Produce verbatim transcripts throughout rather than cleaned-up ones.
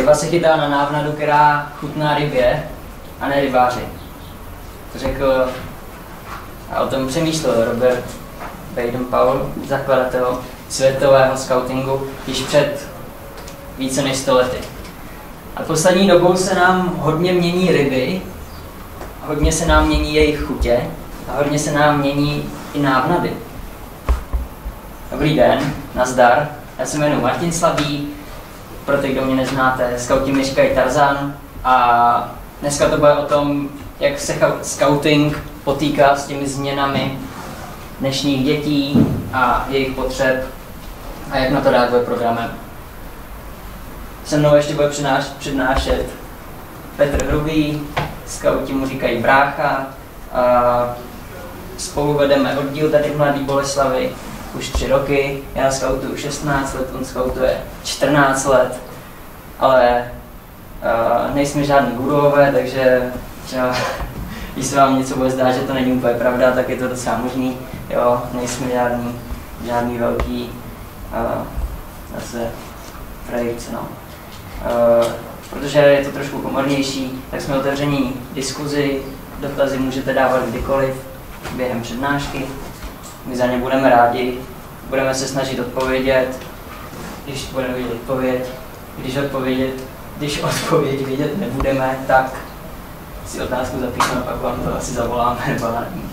ryba se chytá na návnadu, která chutná rybě, a ne rybáři. To řekl a o tom přemýšlel Robert Baden-Powell, zakladatel světového skautingu, již před více než sto lety. A poslední dobou se nám hodně mění ryby, hodně se nám mění jejich chutě a hodně se nám mění i návnady. Dobrý den, nazdar, já se jmenuji Martin Slabý, pro ty, kdo mě neznáte, skauti mi říkají Tarzan a dneska to bude o tom, jak se skauting potýká s těmi změnami dnešních dětí a jejich potřeb a jak na to reaguje programem. Se mnou ještě bude přednášet Petr Hrubý, skauti mu říkají brácha, a spolu vedeme oddíl tady v Mladé Boleslavi už tři roky, já skautuju šestnáct let, on skautuje čtrnáct let, ale uh, nejsme žádný guruové, takže třeba, když se vám něco bude zdát, že to není úplně pravda, tak je to docela možný, jo, nejsme žádný, žádný velký, uh, zase frajírci, no. Uh, protože je to trošku komornější, tak jsme otevření diskuzi, dotazy můžete dávat kdykoliv během přednášky. My za ně budeme rádi, budeme se snažit odpovědět, když budeme vidět odpověď, když odpovědět, když odpověď vidět nebudeme, tak si otázku zapíšeme, pak vám to asi zavoláme, nebo nevím.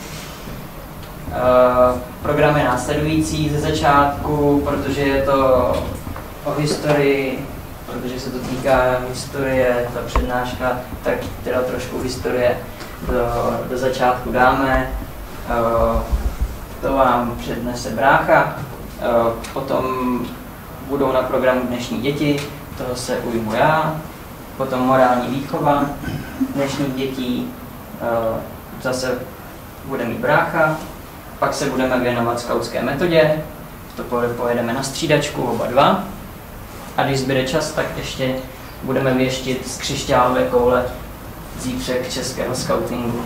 Uh, program je následující ze začátku, protože je to o historii, protože se to týká historie, ta přednáška, tak teda trošku historie do, do začátku dáme. Uh, to vám přednese brácha, uh, potom budou na programu dnešní děti, toho se ujmu já, potom morální výchova dnešních dětí, uh, zase bude mít brácha, pak se budeme věnovat skautské metodě, to pojedeme na střídačku oba dva. A když zbyde čas, tak ještě budeme věštit z křišťálové koule zítřek českého skautingu.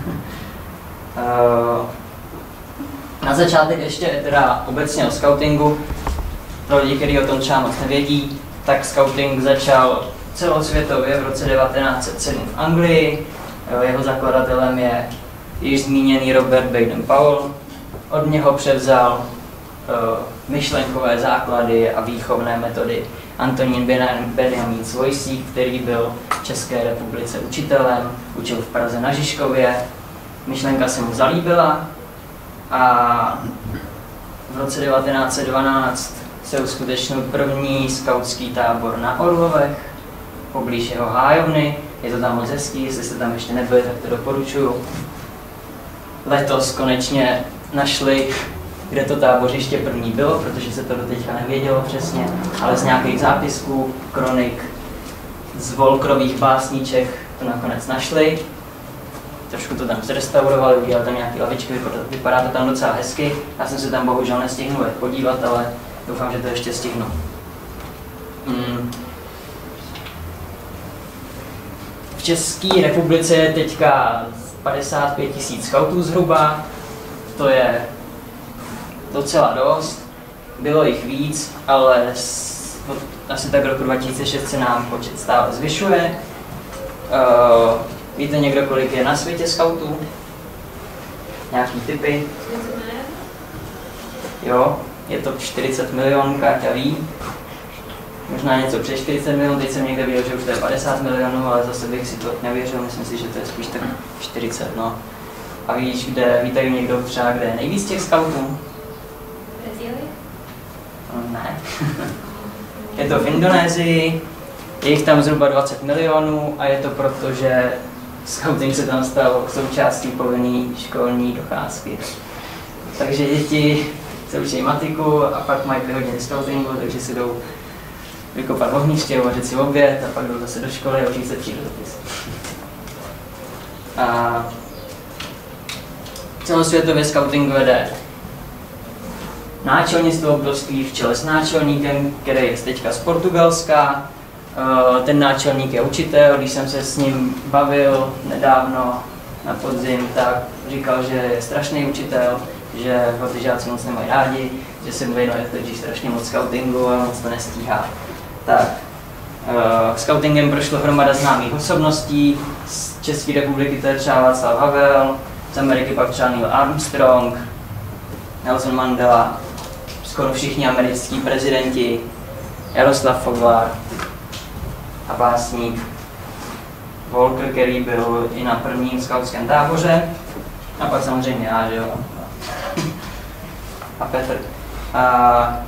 Na začátek ještě teda obecně o skautingu. Pro lidi, kteří o tom třeba moc nevědí, tak skauting začal celosvětově v roce devatenáct set sedm v Anglii. Jeho zakladatelem je již zmíněný Robert Baden-Powell. Od něho převzal myšlenkové základy a výchovné metody Antonín Benjamin Svojsík, který byl v České republice učitelem, učil v Praze na Žižkově. Myšlenka se mu zalíbila a v roce devatenáct set dvanáct se uskutečnil první skautský tábor na Orlovech, poblíž jeho hájovny. Je to tam moc hezký, jestli jste tam ještě nebyli, tak to doporučuju. Letos konečně našli, kde to tábořiště první bylo, protože se to doteďka nevědělo přesně, ale z nějakých zápisků, kronik, z Volkrových básníček to nakonec našli. Trošku to tam zrestaurovali, udělali tam nějaké lavičky, vypadá to tam docela hezky. Já jsem se tam bohužel nestihnul podívat, ale doufám, že to ještě stihnu. Hmm. V České republice je teďka padesát pět tisíc skautů zhruba, to je docela dost, bylo jich víc, ale asi tak roku dva tisíce šest se nám počet stále zvyšuje. Uh, víte někdo, kolik je na světě skautů? Nějaký typy? Jo, je to čtyřicet milionů, Káťa ví. Možná něco přes čtyřicet milionů, teď jsem někde viděl, že už to je padesát milionů, ale zase bych si to nevěřil, myslím si, že to je spíš tak čtyřicet, no. A víš, kde, víte někdo třeba, kde je nejvíc těch skautů? Ne. Je to v Indonésii, je jich tam zhruba dvacet milionů a je to proto, že skauting se tam stal součástí povinné školní docházky. Takže děti se učí matiku a pak mají dvě hodiny skautingu, takže si jdou vykopat ohniště, uvařit si oběd a pak jdou zase do školy a učí se přírodopis. A celosvětově skauting vede náčelnictvo obrovský v čele s náčelníkem, který je teďka z Portugalska. Ten náčelník je učitel, když jsem se s ním bavil nedávno na podzim, tak říkal, že je strašný učitel, že ho ty žáci moc nemají rádi, že se mu věnuje totiž strašně moc skautingu a moc to nestíhá. Tak, Scoutingem prošlo hromada známých osobností, z České republiky to je třeba Václav Havel, z Ameriky pak třeba Neil Armstrong, Nelson Mandela, skoro všichni američtí prezidenti, Jaroslav Foglar a básník Walker, který byl i na prvním skautském táboře, a pak samozřejmě já, že jo, a Petr. A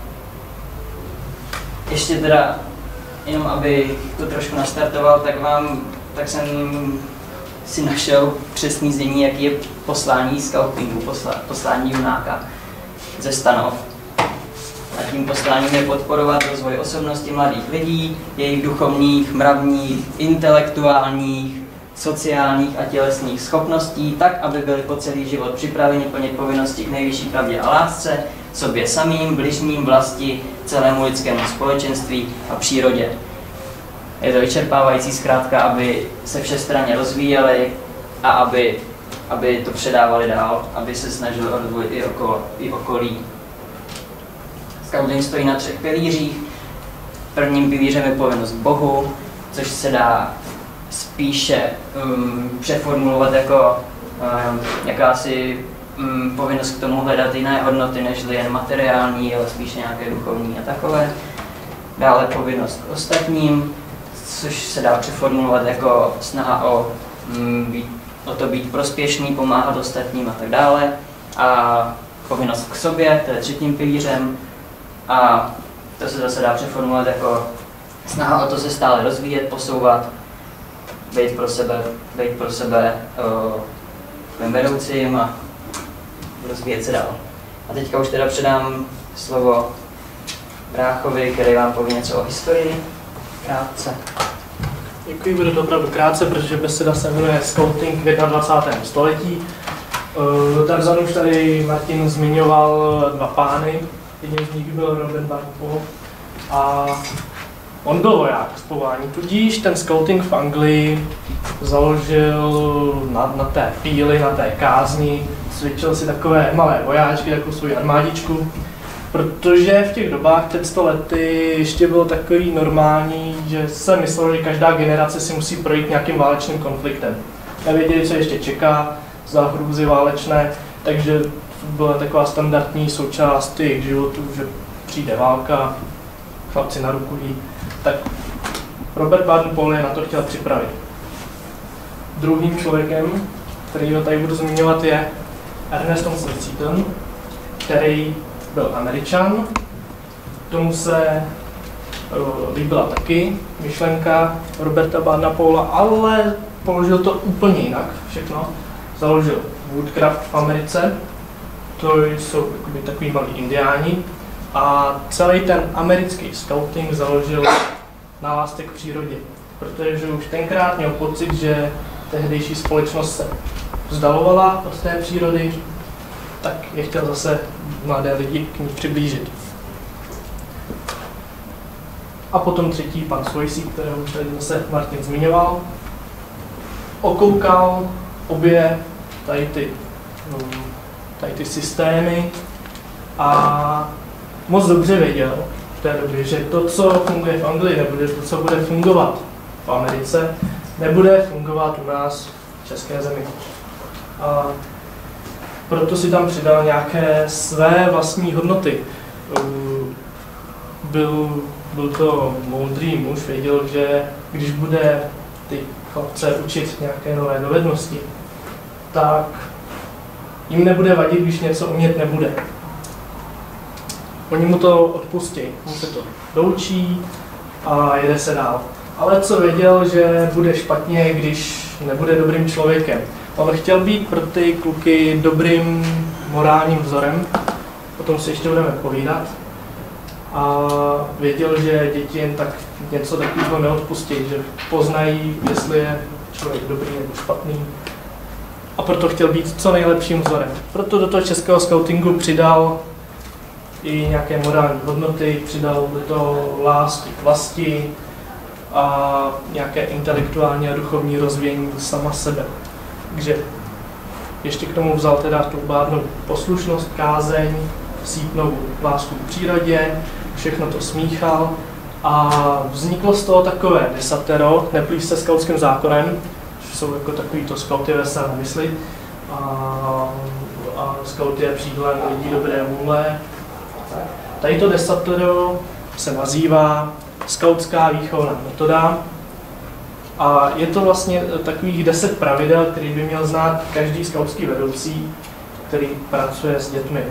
ještě teda, jenom aby to trošku nastartoval, tak vám, tak jsem si našel přesný znění, jaký je poslání skautingu, posla, poslání junáka ze Stanov. A tím posláním je podporovat rozvoj osobnosti mladých lidí, jejich duchovních, mravních, intelektuálních, sociálních a tělesných schopností, tak, aby byli po celý život připraveni plnit povinnosti k nejvyšší pravdě a lásce, sobě samým, bližním, vlasti, celému lidskému společenství a přírodě. Je to vyčerpávající zkrátka, aby se všestranně rozvíjeli a aby, aby to předávali dál, aby se snažili o rozvoj i, okolo, i okolí. Scouting stojí na třech pilířích. Prvním pilířem je povinnost Bohu, což se dá spíše um, přeformulovat jako um, jakási um, povinnost k tomu hledat jiné hodnoty, než jen materiální, ale spíše nějaké duchovní a takové. Dále povinnost k ostatním, což se dá přeformulovat jako snaha o, um, být, o to být prospěšný, pomáhat ostatním a tak dále. A povinnost k sobě, to je třetím pilířem. A to se zase dá přeformulovat jako snaha o to se stále rozvíjet, posouvat, být pro sebe, být pro sebe uh, vedoucím a rozvíjet se dál. A teďka už teda předám slovo bráchovi, který vám poví něco o historii. Krátce. Děkuji, bude to opravdu krátce, protože beseda se jmenuje Scouting v dvacátém prvním století. Uh, Tarzan už tady Martin zmiňoval dva pány. Jedním z nich byl Robert Baden-Powell a on byl voják z povolání, tudíž ten scouting v Anglii založil na, na té píli, na té kázni, cvičil si takové malé vojáčky, takovou svou armádičku, protože v těch dobách před sto lety ještě bylo takový normální, že se myslelo, že každá generace si musí projít nějakým válečným konfliktem. Nevěděli, co ještě čeká, za hrůzy válečné, takže byla taková standardní součást jejich životů, že přijde válka, chlapci na ruku jí. Tak Robert Baden-Powell je na to chtěl připravit. Druhým člověkem, který ho tady budu zmiňovat, je Ernest Thompson Seton, který byl Američan. Tomu se uh, líbila taky myšlenka Roberta Baden-Powella, ale položil to úplně jinak všechno. Založil Woodcraft v Americe. To jsou takový malí indiáni a celý ten americký scouting založil na lásce k přírodě, protože už tenkrát měl pocit, že tehdejší společnost se vzdalovala od té přírody, tak je chtěl zase mladé lidi k ní přiblížit. A potom třetí, pan Swayze, kterého už tady zase Martin zmiňoval, okoukal obě tady ty tady ty systémy a moc dobře věděl v té době, že to, co funguje v Anglii, nebude to, co bude fungovat v Americe, nebude fungovat u nás v české zemi. A proto si tam přidal nějaké své vlastní hodnoty. Byl, byl to moudrý muž, věděl, že když bude ty chlapce učit nějaké nové dovednosti, tak jim nebude vadit, když něco umět nebude. Oni mu to odpustí, mu se to doučí a jede se dál. Ale co věděl, že bude špatně, když nebude dobrým člověkem. On chtěl být pro ty kluky dobrým morálním vzorem, o tom si ještě budeme povídat. A věděl, že děti jen tak něco takového neodpustí, že poznají, jestli je člověk dobrý nebo špatný. A proto chtěl být co nejlepším vzorem. Proto do toho českého scoutingu přidal i nějaké morální hodnoty, přidal do toho lásky k vlasti a nějaké intelektuální a duchovní rozvíjení sama sebe. Takže ještě k tomu vzal teda tu bádnou poslušnost, kázeň, sípnou lásku k přírodě, všechno to smíchal A vzniklo z toho takové desatero, neplýt se skautským zákonem, což jsou jako takovýto skauty ve své mysli. A, a skaut je příklad lidí dobré vůle. Tady to desatero se nazývá skautská výchovná metoda. A je to vlastně takových deset pravidel, který by měl znát každý skautský vedoucí, který pracuje s dětmi.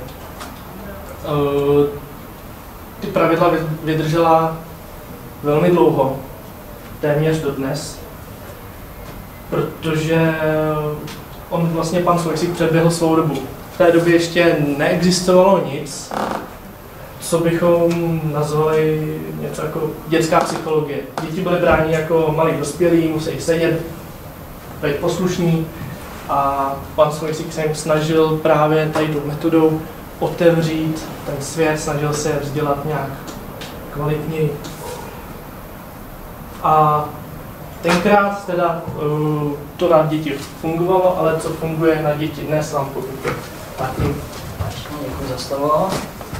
Ty pravidla vydržela velmi dlouho, téměř dodnes, protože on vlastně pan Svojsík předběhl svou dobu. V té době ještě neexistovalo nic, co bychom nazvali něco jako dětská psychologie. Děti byly brány jako malí dospělí, musí sedět, být poslušní a pan Svojsík se jim snažil právě tady tou metodou otevřít ten svět, snažil se je vzdělat nějak kvalitněji. A tenkrát teda uh, to na děti fungovalo, ale co funguje na děti dnes, vám povím. Děkuji za slovo.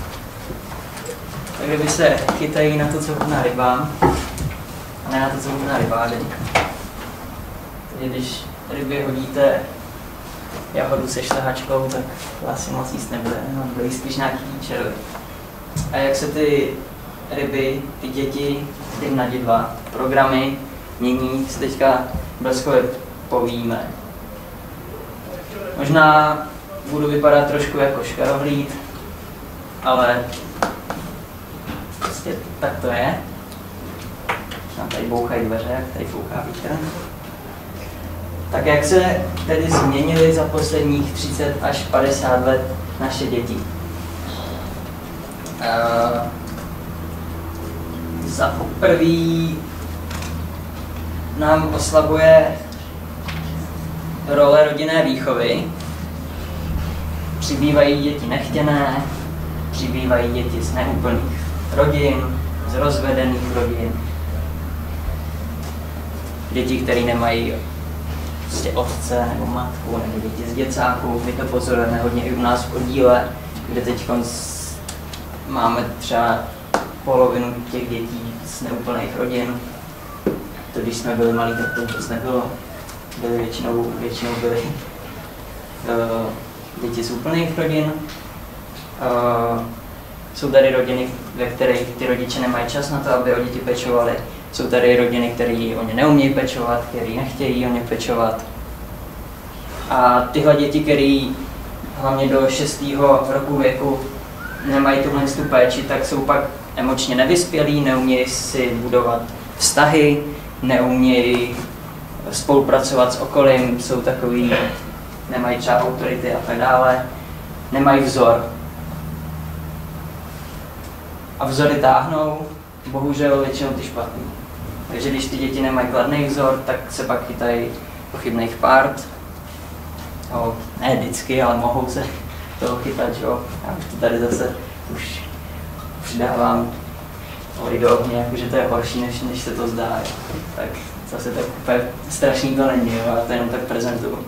Tak kdyby se chytají na to, co chutná rybám, a ne na to, co chutná rybáři. Takže když rybě hodíte jahodu se štahačkou, tak to asi moc jíst nebude, no, bude spíš nějaký červy. A jak se ty ryby, ty děti, ty mladidva, programy mění, si teďka bleskově povíme. Možná budu vypadat trošku jako škarohlíd, ale prostě tak to je. Nám tady bouchají dveře, jak tady fouká vítr. Tak jak se tedy změnily za posledních třicet až padesát let naše děti? Uh, za prvý nám oslabuje role rodinné výchovy. Přibývají děti nechtěné, přibývají děti z neúplných rodin, z rozvedených rodin. Děti, které nemají prostě otce nebo matku, nebo děti z děcáků. My to pozorujeme hodně i u nás v oddíle, kde teď máme třeba polovinu těch dětí z neúplných rodin. To když jsme byli malí, tak to vůbec nebylo. Byli většinou, většinou byli uh, děti z úplných rodin. Uh, jsou tady rodiny, ve kterých ty rodiče nemají čas na to, aby o děti pečovali. Jsou tady rodiny, které o ně neumějí pečovat, které nechtějí o ně pečovat. A tyhle děti, které hlavně do šestého roku věku nemají tuhle tu péči, tak jsou pak emočně nevyspělí, neumějí si budovat vztahy, neumějí spolupracovat s okolím, jsou takový, nemají třeba autority a tak dále, nemají vzor. A vzory táhnou, bohužel většinou ty špatný. Takže když ty děti nemají kladný vzor, tak se pak chytají pochybných part. No, ne vždycky, ale mohou se toho chytat, jo. Já už to tady zase už přidávám olej do ohně, jakože to je horší, než, než se to zdá, jo. Tak zase tak úplně strašný to není, jo, já to jenom tak prezentuju.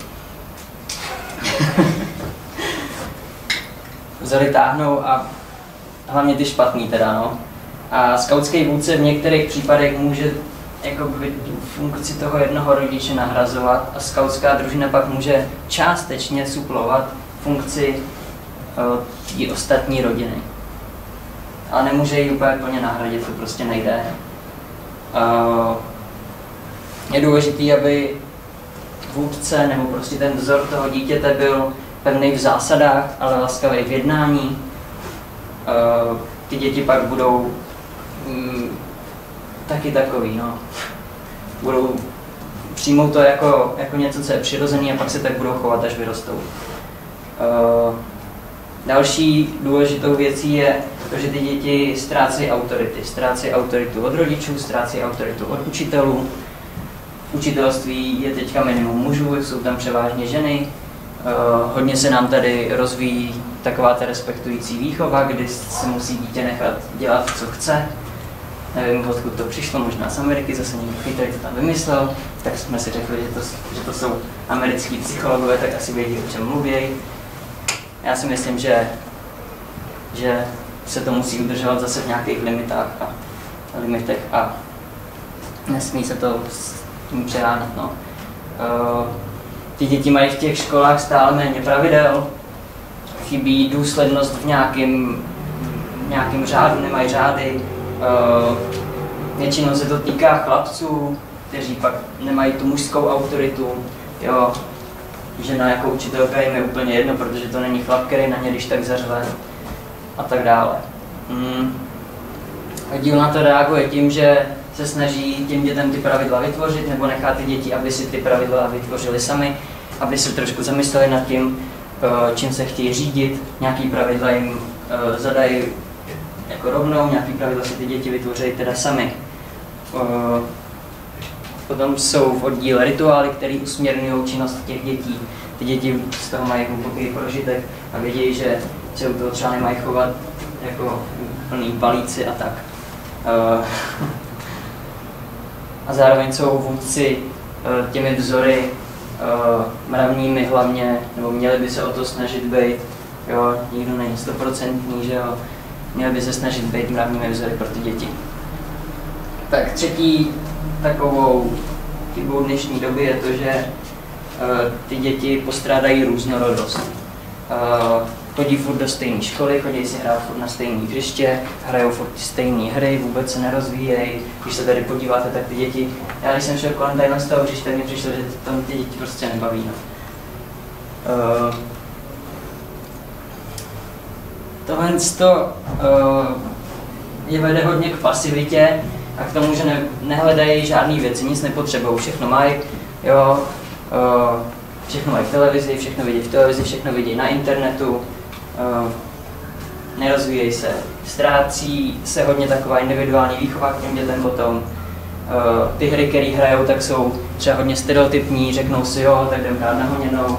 Vzory táhnou a hlavně ty špatný teda, no. A skautský vůdce v některých případech může jakoby funkci toho jednoho rodiče nahrazovat a skautská družina pak může částečně suplovat funkci uh, té ostatní rodiny. Ale nemůže ji úplně plně nahradit, to prostě nejde. Uh, je důležité, aby vůdce nebo prostě ten vzor toho dítěte byl pevný v zásadách, ale laskavý v jednání. Uh, ty děti pak budou mm, taky takový, no. Budou přijmou to jako, jako něco, co je přirozené a pak se tak budou chovat, až vyrostou. Uh, další důležitou věcí je to, že ty děti ztrácejí autority. Ztrácejí autoritu od rodičů, ztrácejí autoritu od učitelů. V učitelství je teďka minimum mužů, jsou tam převážně ženy. Uh, hodně se nám tady rozvíjí taková ta respektující výchova, kdy se musí dítě nechat dělat, co chce. Nevím, odkud to přišlo, možná z Ameriky, zase někdo chytrý to tam vymyslel, tak jsme si řekli, že to, že to jsou americký psychologové, tak asi vědí, o čem mluví. Já si myslím, že, že se to musí udržovat zase v nějakých limitách a limitech a nesmí se to s tím přehánět. No. Uh, ty děti mají v těch školách stále méně pravidel, chybí důslednost v nějakém, nějakém řádu, nemají řády. Uh, většinou se to týká chlapců, kteří pak nemají tu mužskou autoritu. Jo. Žena jako učitelka jim je úplně jedno, protože to není chlap, který na ně když tak zařve a tak dále. Mm. Díl na to reaguje tím, že se snaží těm dětem ty pravidla vytvořit, nebo nechá ty děti, aby si ty pravidla vytvořili sami, aby se trošku zamysleli nad tím, čím se chtějí řídit, nějaký pravidla jim zadají jako rovnou, nějaký pravidla si ty děti vytvoří teda sami. Potom jsou v oddíle rituály, které usměrňují činnost těch dětí. Ty děti z toho mají hluboký prožitek a vědí, že se u toho třeba nemají chovat jako plný balíci a tak. A zároveň jsou vůdci těmi vzory mravními hlavně, nebo měli by se o to snažit být, jo, nikdo není stoprocentní, že jo, měli by se snažit být mravními vzory pro ty děti. Tak třetí takovou chybou dnešní doby je to, že uh, ty děti postrádají různorodost. Uh, chodí furt do stejné školy, chodí si hrát furt na stejné hřiště, hrajou furt stejné hry, vůbec se nerozvíjejí. Když se tady podíváte, tak ty děti, já když jsem šel kolem tady z toho hřiště, mi přišlo, že tam ty děti prostě nebaví. No. Uh, tohle to uh, je vede hodně k pasivitě a k tomu, že ne, nehledají žádný věci, nic nepotřebují, všechno mají, jo, uh, všechno mají v televizi, všechno vidí v televizi, všechno vidí na internetu, uh, nerozvíjejí se, ztrácí se hodně taková individuální výchova k těm dětem potom. Uh, ty hry, které hrajou, tak jsou třeba hodně stereotypní, řeknou si jo, tak jdem hrát na honěnou.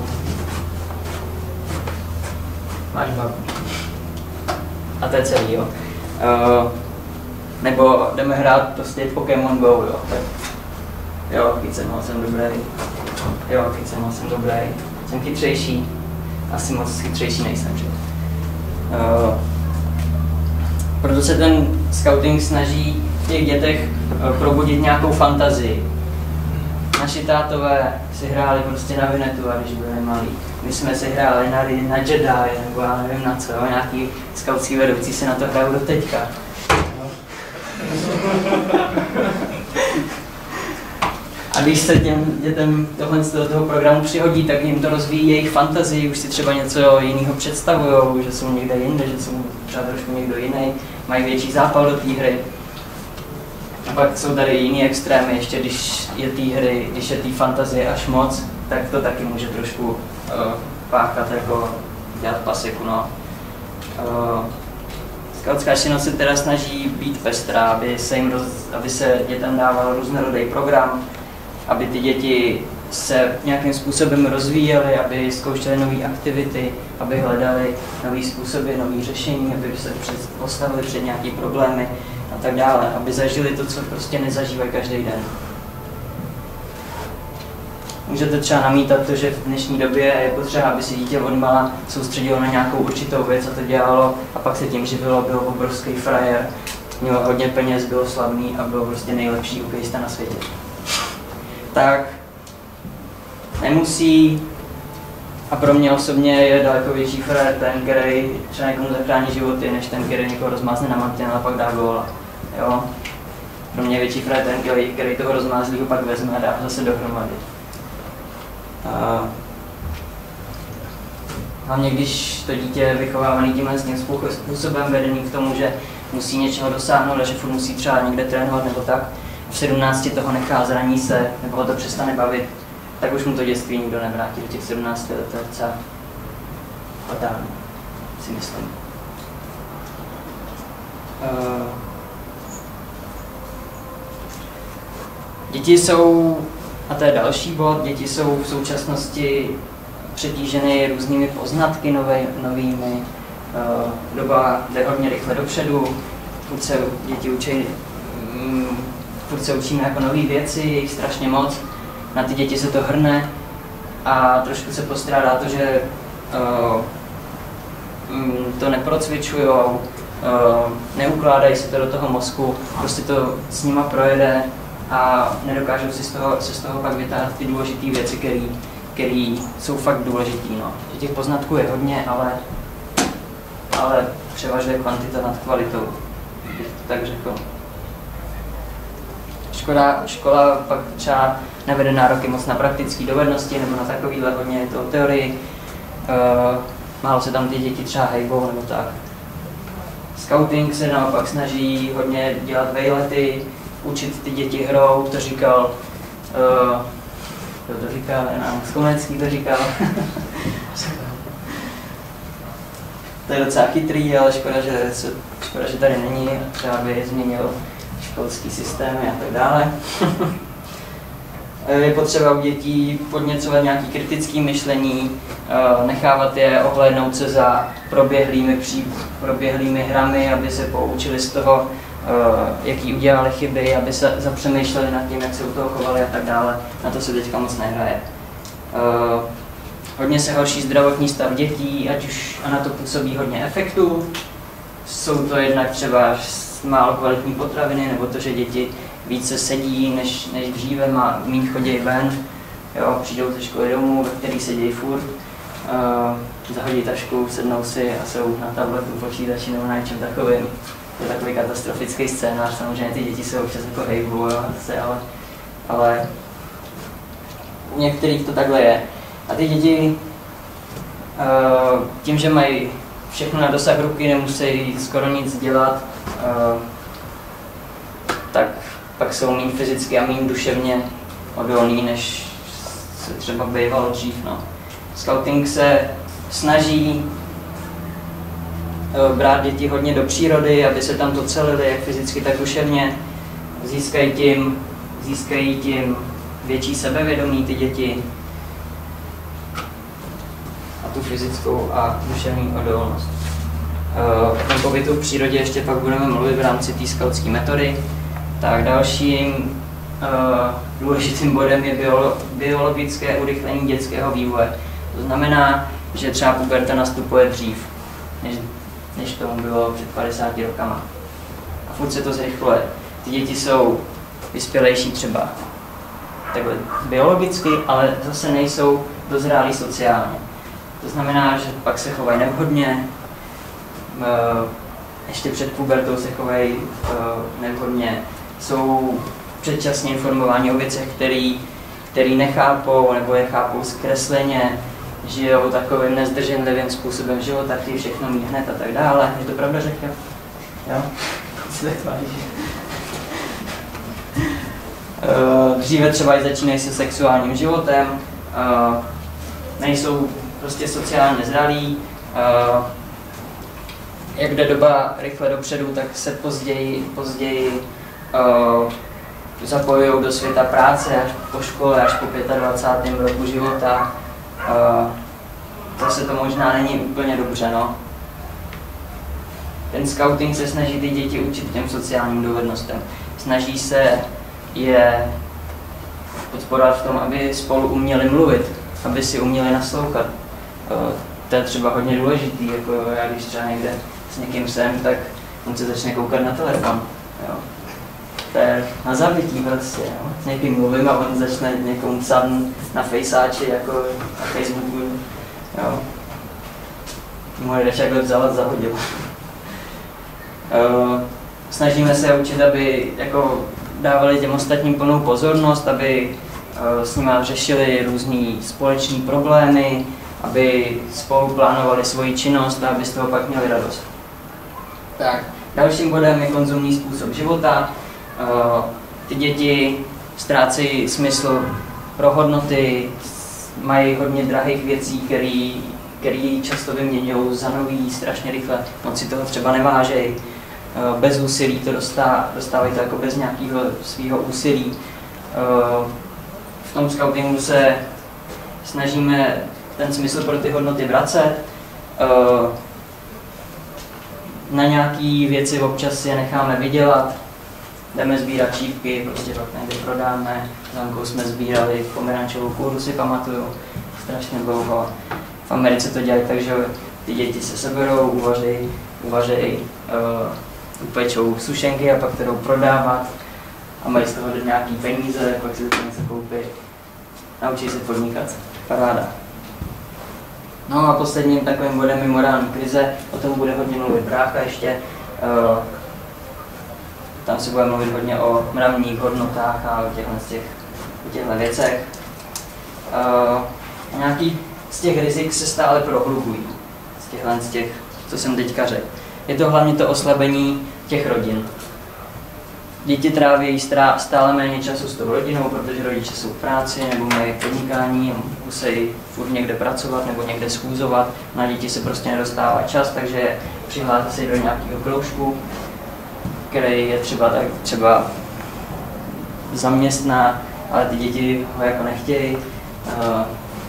Máš babu. A to je celý, jo. Uh, nebo jdeme hrát prostě Pokémon Go, jo. Tak, jo, chyť jsem, jsem dobrý. Jo, chyť jsem, jsem dobrý. Jsem chytřejší. Asi moc chytřejší nejsem, že? Uh, proto se ten scouting snaží v těch dětech uh, probudit nějakou fantazii. Naši tátové si hráli prostě na Vinetu, a když byli malí. My jsme si hráli na, na Jedi, nebo já nevím na co, nějaký skautský vedoucí si na to hrajou do teďka. A když se těm dětem tohle z toho programu přihodí, tak jim to rozvíjí jejich fantazii, už si třeba něco jiného představují, že jsou někde jinde, že jsou třeba trošku někdo jiný, mají větší zápal do té hry. A pak jsou tady jiný extrémy, ještě když je té hry, když je té fantazie až moc, tak to taky může trošku uh, páchat, jako dělat pasiku, no. Uh, Skautská činnost se teda snaží být pestrá, aby se, jim roz, aby se dětem dával různorodý program, aby ty děti se nějakým způsobem rozvíjely, aby zkoušely nové aktivity, aby hledali nové způsoby, nové řešení, aby se před, postavili před nějaké problémy a tak dále, aby zažili to, co prostě nezažívají každý den. Můžete třeba namítat to, že v dnešní době je potřeba, aby si dítě odmala soustředilo na nějakou určitou věc a to dělalo a pak se tím živilo, byl obrovský frajer, mělo hodně peněz, bylo slavný a byl prostě nejlepší hokejista na světě. Tak nemusí, a pro mě osobně je daleko větší frajer ten, který třeba někomu zachrání životy, než ten, který někoho rozmázne na mantinel a pak dá góla. Jo? Pro mě je větší frajer ten, který, který toho rozmázlího pak vezme a dá zase dohromady. Uh, hlavně když to dítě je vychovávané tímhle tím způsobem vedený k tomu, že musí něčeho dosáhnout a že furt musí třeba někde trénovat nebo tak, v sedmnácti toho nechá, zraní se nebo ho to přestane bavit, tak už mu to dětství nikdo nevrátí. Do těch sedmnácti let to je docela fatální, si myslím. Uh, děti jsou, a to je další bod, děti jsou v současnosti přetíženy různými poznatky novej, novými. Uh, doba jde hodně rychle dopředu, furt se děti učí, um, furt se učíme jako nové věci, je jich strašně moc, na ty děti se to hrne a trošku se postrádá to, že uh, um, to neprocvičujou, uh, neukládají se to do toho mozku, prostě to s nima projede a nedokážou si z toho, se z toho pak vytáhat ty důležité věci, které jsou fakt důležité. No. Těch poznatků je hodně, ale, ale převažuje kvantita nad kvalitou, bych to tak řekl. Škoda, škola pak třeba nevede nároky moc na praktické dovednosti nebo na takovýhle, hodně je to o teorii. Uh, málo se tam ty děti třeba hejbou nebo tak. Scouting se naopak snaží hodně dělat vejlety, učit ty děti hrou, to říkal, uh, kdo to říkal, Jan Skomenský to říkal. To je docela chytrý, ale škoda, že, škoda, že tady není, třeba by změnil školský systémy a tak dále. Je potřeba u dětí podněcovat nějaké kritické myšlení, nechávat je ohlédnout se za proběhlými, pří, proběhlými hrami, aby se poučili z toho, jaký udělali chyby, aby se zapřemýšleli nad tím, jak se u toho chovali a tak dále. Na to se teďka moc nehraje. Hodně se horší zdravotní stav dětí, ať už a na to působí hodně efektů. Jsou to jednak třeba málo kvalitní potraviny, nebo to, že děti více sedí než, než dříve, má, méně chodí ven, jo, přijdou ze školy domů, ve který sedějí furt, uh, zahodí tašku, sednou si a jsou na tabletu, počítači nebo na něčem takovým. To je takový katastrofický scénář, samozřejmě ty děti se občas jako hejbou, jo, ale, ale u některých to takhle je. A ty děti uh, tím, že mají všechno na dosah ruky, nemusí skoro nic dělat, uh, tak pak jsou méně fyzicky a méně duševně odolný, než se třeba bývalo dřív. No. Scouting se snaží uh, brát děti hodně do přírody, aby se tam docelili, jak fyzicky, tak duševně. Získají tím, získají tím větší sebevědomí ty děti a tu fyzickou a duševní odolnost. O tom pobytu v přírodě ještě pak budeme mluvit v rámci té skautské metody. Tak dalším uh, důležitým bodem je biolo biologické urychlení dětského vývoje. To znamená, že třeba puberta nastupuje dřív, než, než tomu bylo před padesáti rokama. A furt se to zrychluje. Ty děti jsou vyspělejší třeba takhle biologicky, ale zase nejsou dozrálí sociálně. To znamená, že pak se chovají nevhodně, ještě před pubertou se chovají nevhodně, jsou předčasně informováni o věcech, který, který nechápou nebo je chápou zkresleně, žijou takovým nezdrženlivým způsobem života, chtějí všechno mít hned a tak dále. Je to pravda, řekl? Jo? Co tak tváříš? Dříve třeba i začínají se sexuálním životem, nejsou prostě sociálně zralí. Jak jde doba rychle dopředu, tak se později, později uh, zapojují do světa práce až po škole, až po dvacátém pátém roku života. Uh, zase to možná není úplně dobře, no. Ten scouting se snaží ty děti učit těm sociálním dovednostem. Snaží se je podporovat v tom, aby spolu uměli mluvit, aby si uměli naslouchat. Uh, to je třeba hodně důležitý, jako já když třeba někde s někým jsem, tak on se začne koukat na telefon, jo. To je na zabití prostě, jo. S někým mluvím a on začne někomu psát na fejsáči, jako na Facebooku, jo. Můj reček vzal zahodil. uh, snažíme se učit, aby jako dávali těm ostatním plnou pozornost, aby uh, s nimi řešili různý společný problémy, aby spolu plánovali svoji činnost a aby z toho pak měli radost. Tak, dalším bodem je konzumní způsob života. Uh, ty děti ztrácejí smysl pro hodnoty, mají hodně drahých věcí, které často vyměňují za nový strašně rychle, moc si toho třeba nevážejí. Uh, bez úsilí to dostá, dostávají to jako bez nějakého svého úsilí. Uh, v tom scoutingu se snažíme ten smysl pro ty hodnoty vracet. Uh, na nějaké věci občas je necháme vydělat, jdeme sbírat čípky, prostě pak někde prodáme. S Ankou jsme sbírali pomerančovou kůru, si pamatuju, strašně dlouho. V Americe to dělají tak, že ty děti se seberou, uvaří, uvaří, uh, upečou sušenky a pak to jdou prodávat a mají z toho nějaký peníze, pak si to něco koupí. Naučí se podnikat. Paráda. No a posledním takovým bodem je morální krize, o tom bude hodně mluvit brácha ještě. Uh, tam se bude mluvit hodně o mravních hodnotách a o těchto, těch, o těchto věcech. Uh, nějaký z těch rizik se stále prohlubují, z těchto, z těch, co jsem teďka řekl. Je to hlavně to oslabení těch rodin. Děti tráví stále méně času s tou rodinou, protože rodiče jsou v práci nebo mají podnikání, musí furt někde pracovat nebo někde schůzovat. Na děti se prostě nedostává čas, takže přihlásí se do nějakého kroužku, který je třeba, tak, třeba zaměstná, ale ty děti ho jako nechtějí. Uh,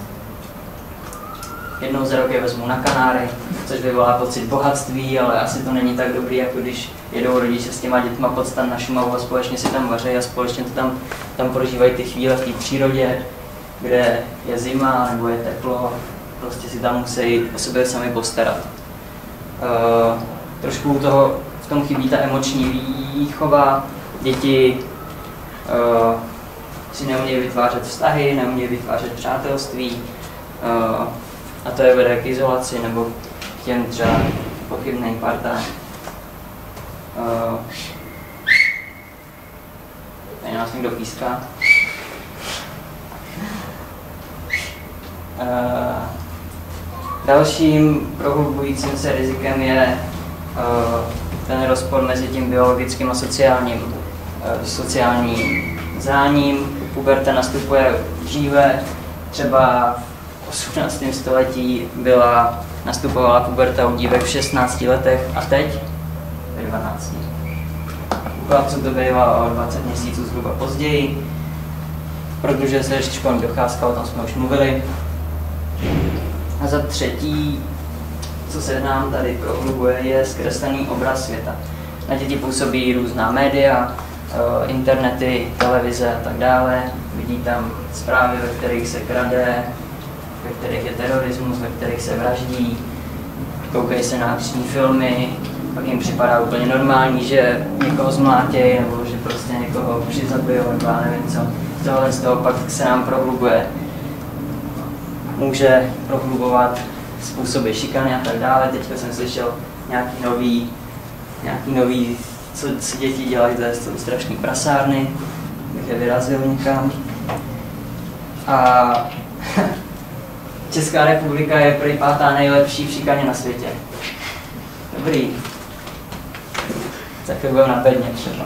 jednou za rok je vezmu na Kanáry, což vyvolá pocit bohatství, ale asi to není tak dobrý, jako když jedou rodiče s těma dětma pod stan na Šumavu a společně si tam vaří a společně to tam, tam prožívají ty chvíle v té přírodě, kde je zima nebo je teplo, prostě si tam musí o sebe sami postarat. Uh, trošku toho, v tom chybí ta emoční výchova, děti uh, si neumějí vytvářet vztahy, neumějí vytvářet přátelství, uh, a to je vede k izolaci nebo k těm třeba pochybným partám. Uh, tady nás někdo píská. Uh, dalším prohlubujícím se rizikem je uh, ten rozpor mezi tím biologickým a sociálním, uh, sociálním zráním. Puberta nastupuje dříve, třeba v osmnáctém století byla, nastupovala puberta u dívek v šestnácti letech a teď ve dvanácti. U chlapců to bývá o dvacet měsíců zhruba později, protože se ještě školní docházka, o tom jsme už mluvili. A za třetí, co se nám tady prohlubuje, je zkreslený obraz světa. Na děti působí různá média, internety, televize a tak dále. Vidí tam zprávy, ve kterých se krade, ve kterých je terorismus, ve kterých se vraždí, koukají se na akční filmy, pak jim připadá úplně normální, že někoho zmlátějí nebo že prostě někoho přizabijou nebo já nevím co. Tohle z toho pak se nám prohlubuje. Může prohlubovat způsoby šikany a tak dále. Teďka jsem slyšel nějaký nový, nějaký nový co, co děti dělají, to jsou strašný prasárny, bych je vyrazil někam. A Česká republika je prý pátá nejlepší v šikaně na světě. Dobrý. Tak to bylo na bedně třeba.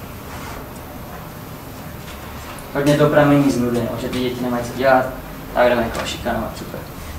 Hodně to pramení z nudy, no, že ty děti nemají co dělat, tak jdeme jako šikanovat, super.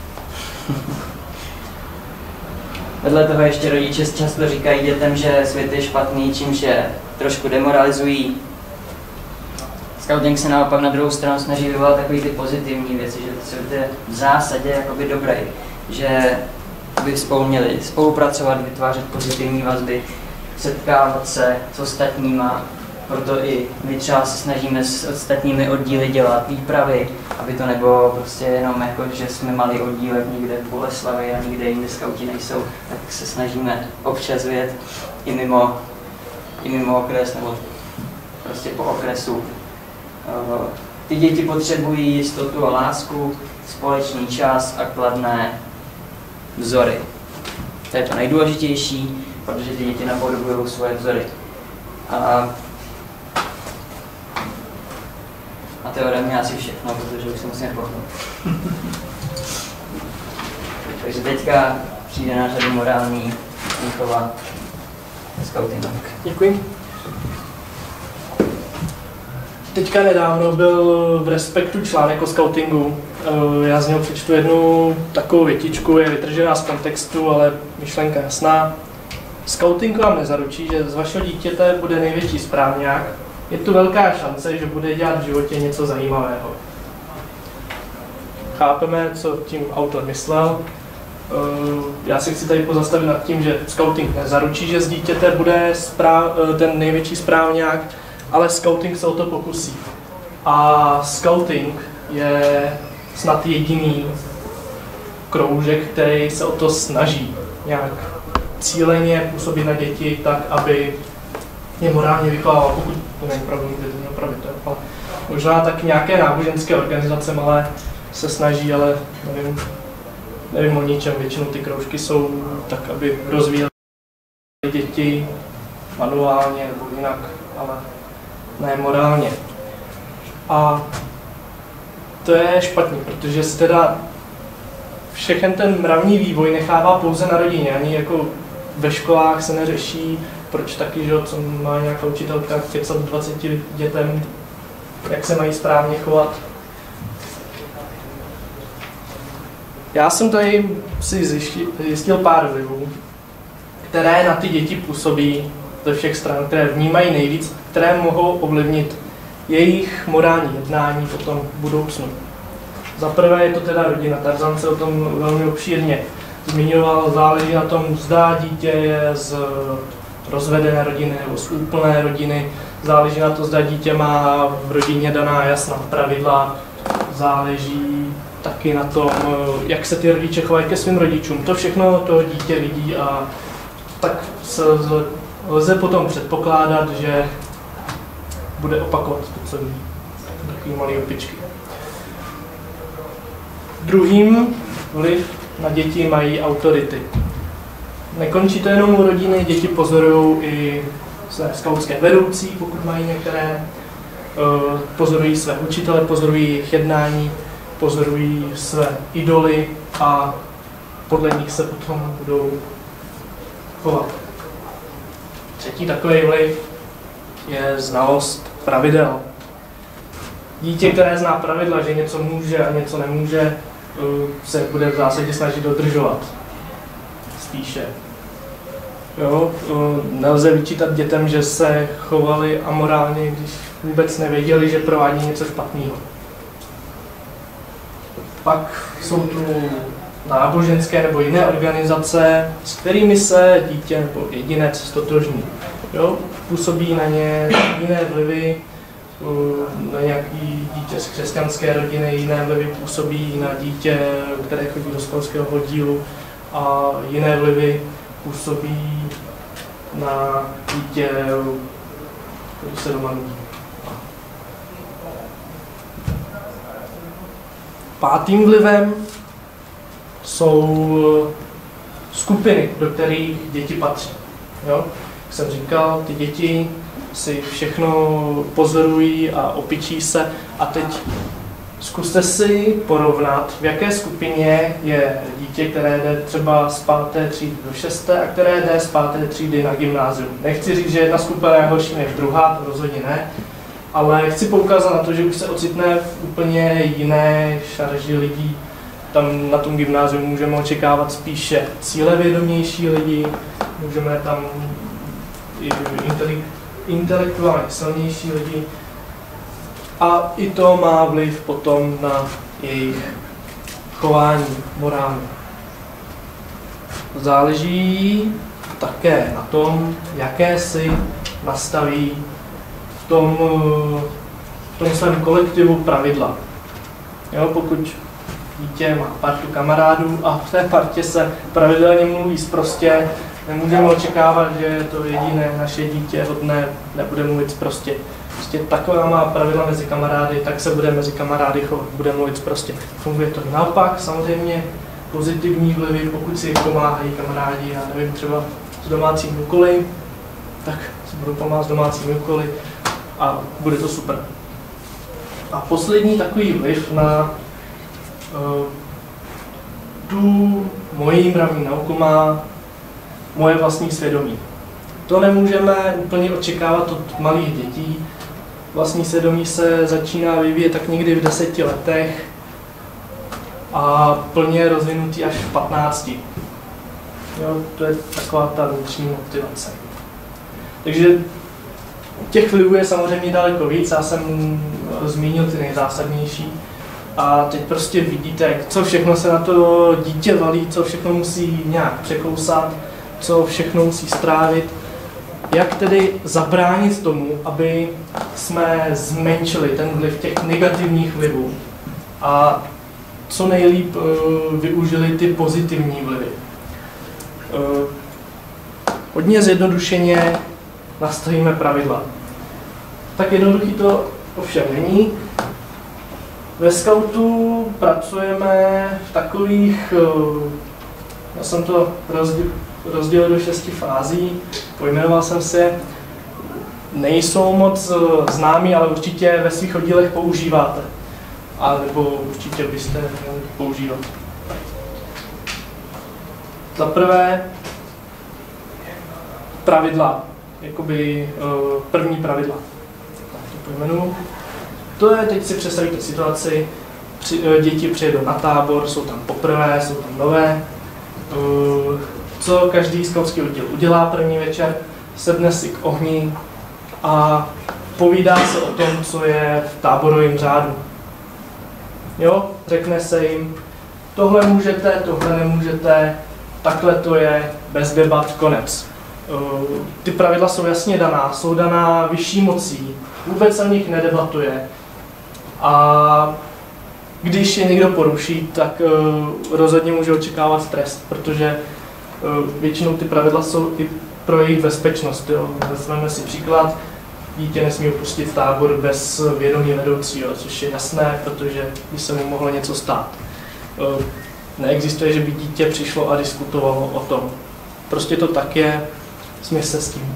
Vedle toho ještě rodiče často říkají dětem, že svět je špatný, čímž je trošku demoralizují. Scouting se naopak na druhou stranu snaží vyvolat takové ty pozitivní věci, že svět je v zásadě jakoby dobrý, že by spolu měli spolupracovat, vytvářet pozitivní vazby, setkávat se s ostatníma. Proto i my třeba se snažíme s ostatními oddíly dělat výpravy, aby to nebylo prostě jenom jako, že jsme malý oddílek někde v Boleslavi a nikde jinde skauti nejsou, tak se snažíme občas vyjet i mimo, i mimo okres nebo prostě po okresu. Ty děti potřebují jistotu a lásku, společný čas a kladné vzory. To je to nejdůležitější, protože ty děti napodobují svoje vzory. A A to je ode mě asi všechno, protože už se musíme pohnout. Takže teďka přijde na řadu morální výchova scoutingu. Děkuji. Teďka nedávno byl v Respektu článek o scoutingu. Já z něho přečtu jednu takovou větičku, je vytržená z kontextu, ale myšlenka jasná. Scouting vám nezaručí, že z vašeho dítěte bude největší správňák. Je tu velká šance, že bude dělat v životě něco zajímavého. Chápeme, co tím autor myslel. Já si chci tady pozastavit nad tím, že scouting nezaručí, že z dítěte bude správ, ten největší správňák, ale scouting se o to pokusí. A scouting je snad jediný kroužek, který se o to snaží nějak cíleně působit na děti tak, aby je morálně vychovával, pokud to není pravda, nikdy to neopravit, ale možná tak nějaké náboženské organizace malé se snaží, ale nevím, nevím o ničem, většinou ty kroužky jsou tak, aby rozvíjely děti manuálně nebo jinak, ale ne morálně. A to je špatně, protože se teda všechen ten mravní vývoj nechává pouze na rodině, ani jako ve školách se neřeší, proč taky, že, co má nějaká učitelka kecat dvaceti dětem, jak se mají správně chovat. Já jsem tady si zjistil, zjistil pár vlivů, které na ty děti působí ze všech stran, které vnímají nejvíc, které mohou ovlivnit jejich morální jednání potom v budoucnu. Za prvé je to teda rodina. Tarzan se o tom velmi obšírně zmiňoval, záleží na tom, zda dítě je z rozvedené rodiny nebo z úplné rodiny, záleží na to, zda dítě má v rodině daná jasná pravidla, záleží taky na tom, jak se ty rodiče chovají ke svým rodičům. To všechno to dítě vidí a tak se lze potom předpokládat, že bude opakovat to, co vidí. Takový malý opičky. Druhým vliv na děti mají autority. Nekončí to jenom u rodiny, děti pozorují i své skautské vedoucí, pokud mají některé, pozorují své učitele, pozorují jejich jednání, pozorují své idoly a podle nich se potom budou chovat. Třetí takový vliv je znalost pravidel. Dítě, které zná pravidla, že něco může a něco nemůže, se bude v zásadě snažit dodržovat. Spíše. Jo, nelze vyčítat dětem, že se chovali amorálně, když vůbec nevěděli, že provádí něco špatného. Pak jsou tu náboženské nebo jiné organizace, s kterými se dítě nebo jedinec stotožní. Jo, působí na ně jiné vlivy, na nějaký dítě z křesťanské rodiny, jiné vlivy působí na dítě, které chodí do školského oddílu, a jiné vlivy působí na dítě, který se doma nudí. Pátým vlivem jsou skupiny, do kterých děti patří. Jo? Jak jsem říkal, ty děti si všechno pozorují a opičí se. A teď zkuste si porovnat, v jaké skupině je dítě, které jde třeba z páté třídy do šesté a které jde z páté třídy na gymnázium. Nechci říct, že jedna skupina je horší než druhá, to rozhodně ne, ale chci poukázat na to, že už se ocitne v úplně jiné šarži lidí. Tam na tom gymnáziu můžeme očekávat spíše cílevědomější lidi, můžeme tam i intelektuálně silnější lidi. A i to má vliv potom na jejich chování, morální. Záleží také na tom, jaké si nastaví v tom, v tom svém kolektivu pravidla. Jo, pokud dítě má partu kamarádů a v té partě se pravidelně mluví sprostě, nemůžeme očekávat, že to jediné naše dítě hodné nebude mluvit sprostě. Prostě taková má pravidla mezi kamarády, tak se bude mezi kamarády chovat, bude mluvit sprostě. Funguje to naopak, samozřejmě pozitivní vlivy, pokud si pomáhají kamarádi, já nevím, třeba s domácími úkoly, tak si budou pomáhat s domácími úkoly a bude to super. A poslední takový vliv na uh, tu moji mravní nauku má moje vlastní svědomí. To nemůžeme úplně očekávat od malých dětí. Vlastní svědomí se začíná vyvíjet tak někdy v deseti letech a plně rozvinutý až v patnácti. Jo, to je taková ta vnitřní motivace. Takže těch vlivů je samozřejmě daleko víc, já jsem zmínil ty nejzásadnější. A teď prostě vidíte, co všechno se na to dítě valí, co všechno musí nějak překousat, co všechno musí strávit. Jak tedy zabránit tomu, aby jsme zmenšili ten vliv těch negativních vlivů. A co nejlíp využili ty pozitivní vlivy. Hodně zjednodušeně nastavíme pravidla. Tak jednoduchý to ovšem není. Ve Scoutu pracujeme v takových, já jsem to rozdělil do šesti fází, pojmenoval jsem si, nejsou moc známí, ale určitě ve svých oddílech používáte. A nebo určitě byste měli používat. Za prvé pravidla, jakoby první pravidla. Tak to pojmenuji. To je, teď si představíte situaci, při, děti přijedou na tábor, jsou tam poprvé, jsou tam nové. Co každý skautský oddíl udělá první večer, sedne si k ohni a povídá se o tom, co je v táborovém řádu. Jo, řekne se jim, tohle můžete, tohle nemůžete, takhle to je, bez debat, konec. Ty pravidla jsou jasně daná, jsou daná vyšší mocí, vůbec se o nich nedebatuje. A když je někdo poruší, tak rozhodně může očekávat trest, protože většinou ty pravidla jsou i pro jejich bezpečnost. Jo. Vezmeme si příklad, dítě nesmí opustit tábor bez vědomí vedoucího, což je jasné, protože by se mu mohlo něco stát. Neexistuje, že by dítě přišlo a diskutovalo o tom. Prostě to tak je, smír se s tím.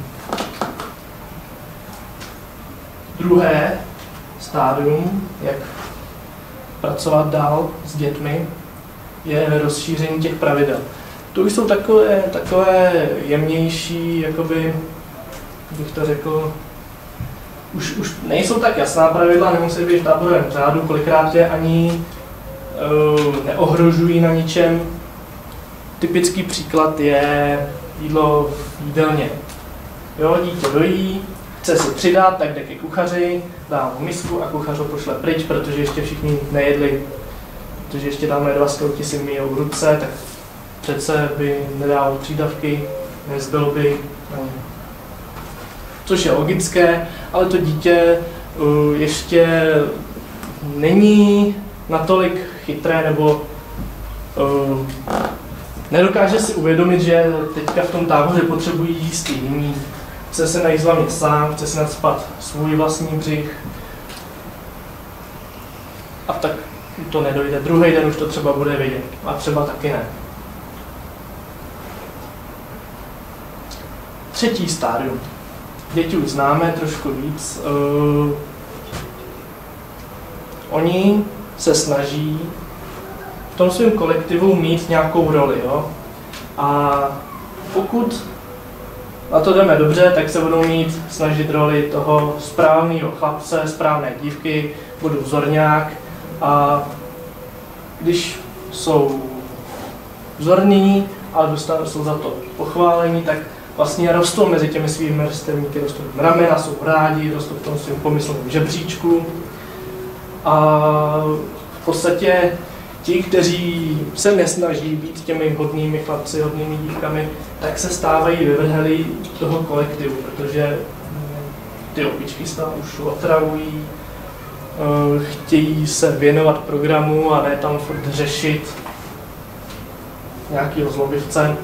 Druhé stádium, jak pracovat dál s dětmi, je rozšíření těch pravidel. To už jsou takové, takové jemnější, jakoby, bych to řekl, už, už nejsou tak jasná pravidla, nemusí být v táborovém řádu, kolikrát je ani uh, neohrožují na ničem. Typický příklad je jídlo v jídelně. Jo, dítě dojí, chce si přidat, tak jde ke kuchaři, dá mu misku a kuchař ho pošle pryč, protože ještě všichni nejedli. Protože ještě dáme dva skauti si myjou ruce, tak přece by nedával přídavky, nezbylo by na ně. Což je logické, ale to dítě uh, ještě není natolik chytré, nebo uh, nedokáže si uvědomit, že teďka v tom táboře potřebují jíst i jiný. Chce se najíst hlavně sám, chce si nacpat svůj vlastní břich. A tak to nedojde. Druhý den už to třeba bude vidět, a třeba taky ne. Třetí stádium. Děti už známe trošku víc. Uh, oni se snaží v tom svém kolektivu mít nějakou roli. Jo? A pokud na to jdeme dobře, tak se budou mít snažit roli toho správného chlapce, správné dívky, budou vzorňák. A když jsou vzorní, ale dostanou, jsou za to pochválení, tak vlastně rostou mezi těmi svými vrstevníky, rostou ramena, jsou rádi, rostou v tom svým pomyslovém žebříčku. A v podstatě ti, kteří se nesnaží být těmi hodnými chlapci, hodnými dívkami, tak se stávají vyvrheli toho kolektivu, protože ty opičky se tam už otravují, chtějí se věnovat programu a ne tam furt řešit nějakýho zlobivce.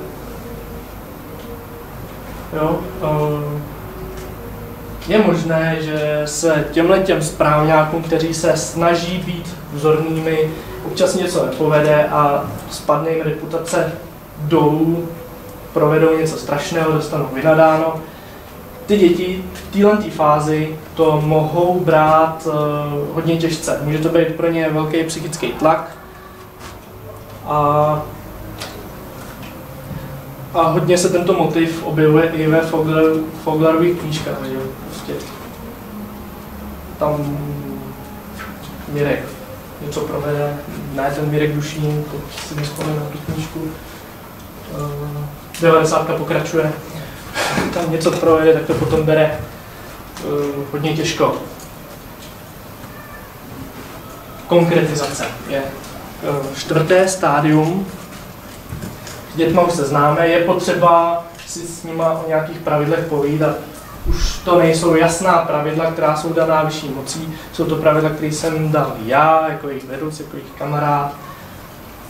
Jo, je možné, že se těmhletěm správňákům, kteří se snaží být vzornými, občas něco nepovede a spadne jim reputace dolů, provedou něco strašného, dostanou vynadáno. Ty děti v této fázi to mohou brát uh, hodně těžce. Může to být pro ně velký psychický tlak a, a hodně se tento motiv objevuje i ve Fogler, Foglerových knížkách. Že? Prostě tam Mirek něco provede, ne ten Mirek Dušín, to si nespomenu na tu knížku. Uh, devadesátka pokračuje. Tam něco provede, tak to potom bere uh, hodně těžko. Konkretizace je uh, čtvrté stádium. S dětma už se známe, je potřeba si s nima o nějakých pravidlech povídat. Už to nejsou jasná pravidla, která jsou daná vyšší mocí, jsou to pravidla, které jsem dal já, jako jejich vedoucí, jako jejich kamarád.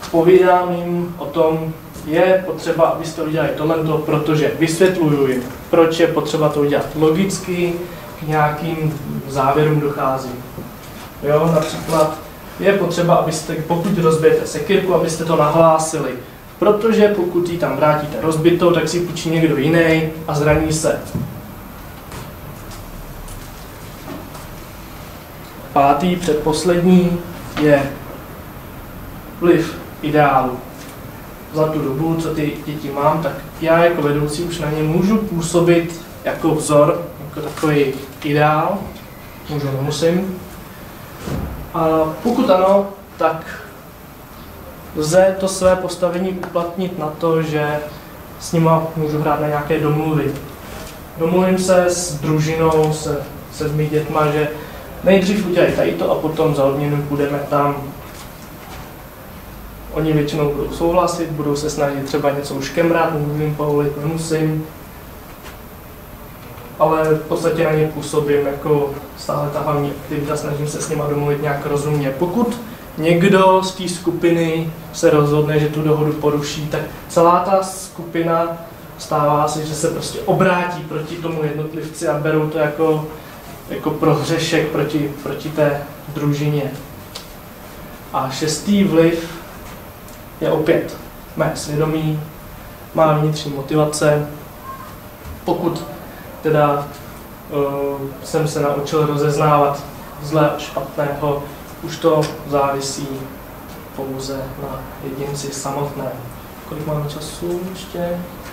povídám jim o tom, je potřeba, abyste udělali tohle, protože vysvětluju jim, proč je potřeba to udělat logicky, k nějakým závěrům dochází. Jo, například je potřeba, abyste, pokud rozbijete sekyrku, abyste to nahlásili, protože pokud ji tam vrátíte rozbitou, tak si půjčí někdo jiný a zraní se. Pátý, předposlední, je vliv ideálu. Za tu dobu, co ty děti mám, tak já jako vedoucí už na ně můžu působit jako vzor, jako takový ideál. Můžu, nemusím. A pokud ano, tak lze to své postavení uplatnit na to, že s nima můžu hrát na nějaké domluvy. Domluvím se s družinou, se, se svými dětma, že nejdřív udělají tady to a potom za odměnu půjdeme tam. Oni většinou budou souhlasit, budou se snažit třeba něco uškemrat, můžu povolit, nemusím. Ale v podstatě na ně působím jako stále ta hlavní aktivita, snažím se s nima domluvit nějak rozumně. Pokud někdo z té skupiny se rozhodne, že tu dohodu poruší, tak celá ta skupina stává se, že se prostě obrátí proti tomu jednotlivci a berou to jako, jako prohřešek proti, proti té družině. A šestý vliv je opět mé svědomí, má vnitřní motivace. Pokud teda uh, jsem se naučil rozeznávat zlé a špatného, už to závisí pouze na jedinci samotném. Kolik máme času ještě?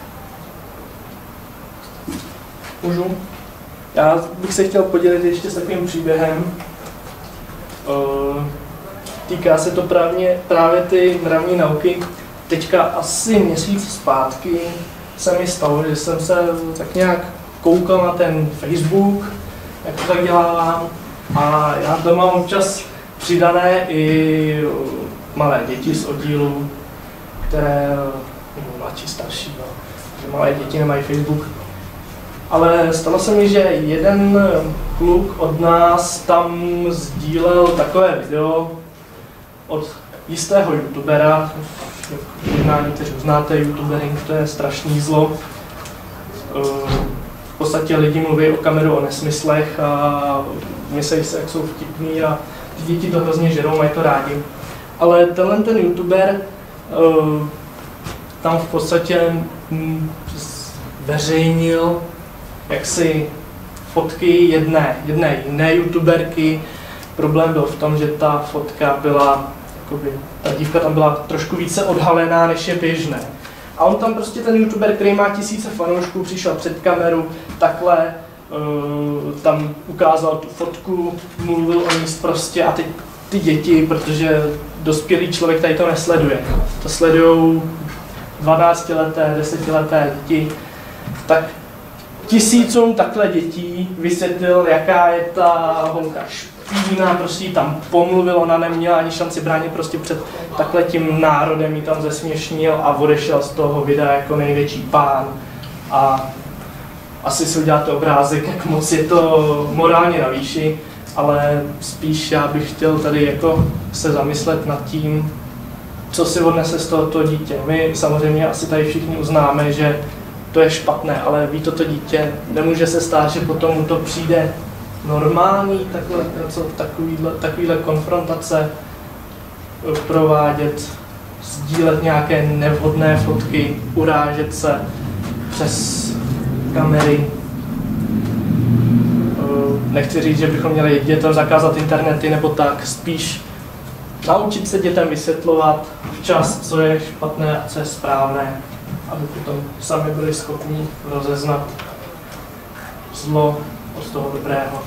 Můžu? Já bych se chtěl podělit ještě s takovým příběhem. Uh, týká se to právě, právě ty mravní nauky. Teďka asi měsíc zpátky se mi stalo, že jsem se tak nějak koukal na ten Facebook, jak to tak dělám, a já tam mám občas přidané i malé děti z oddílu, které, nebo mladší, starší, no, že malé děti nemají Facebook. Ale stalo se mi, že jeden kluk od nás tam sdílel takové video od jistého youtubera, možná někteří znáte youtubering, to je strašný zlo. V podstatě lidi mluví o kameru o nesmyslech a myslí se, jak jsou vtipní, a ty děti to hrozně žerou, mají to rádi. Ale tenhle ten youtuber tam v podstatě veřejnil jaksi fotky jedné, jedné jiné youtuberky. Problém byl v tom, že ta fotka byla, jakoby, ta dívka tam byla trošku více odhalená, než je běžné. A on tam prostě, ten youtuber, který má tisíce fanoušků, přišel před kameru, takhle, uh, tam ukázal tu fotku, mluvil o ní prostě, a ty, ty děti, protože dospělý člověk tady to nesleduje, to sledují dvanáctileté, desetileté děti, tak tisícům takhle dětí vysvětlil, jaká je ta holka špína, prostě jí tam pomluvil, ona neměla ani šanci bránit, prostě před takhle tím národem jí tam zesměšnil a odešel z toho videa jako největší pán. A asi si uděláte obrázek, jak moc je to morálně na výši, ale spíš já bych chtěl tady jako se zamyslet nad tím, co si odnese z tohoto dítě. My samozřejmě asi tady všichni uznáme, že to je špatné, ale ví toto dítě, nemůže se stát, že potom mu to přijde normální, takhle, něco, takovýhle, takovýhle konfrontace provádět, sdílet nějaké nevhodné fotky, urážet se přes kamery. Nechci říct, že bychom měli dětem zakázat internety nebo tak, spíš naučit se dětem vysvětlovat včas, co je špatné a co je správné, aby potom sami byli schopni rozeznat zlo od toho dobrého.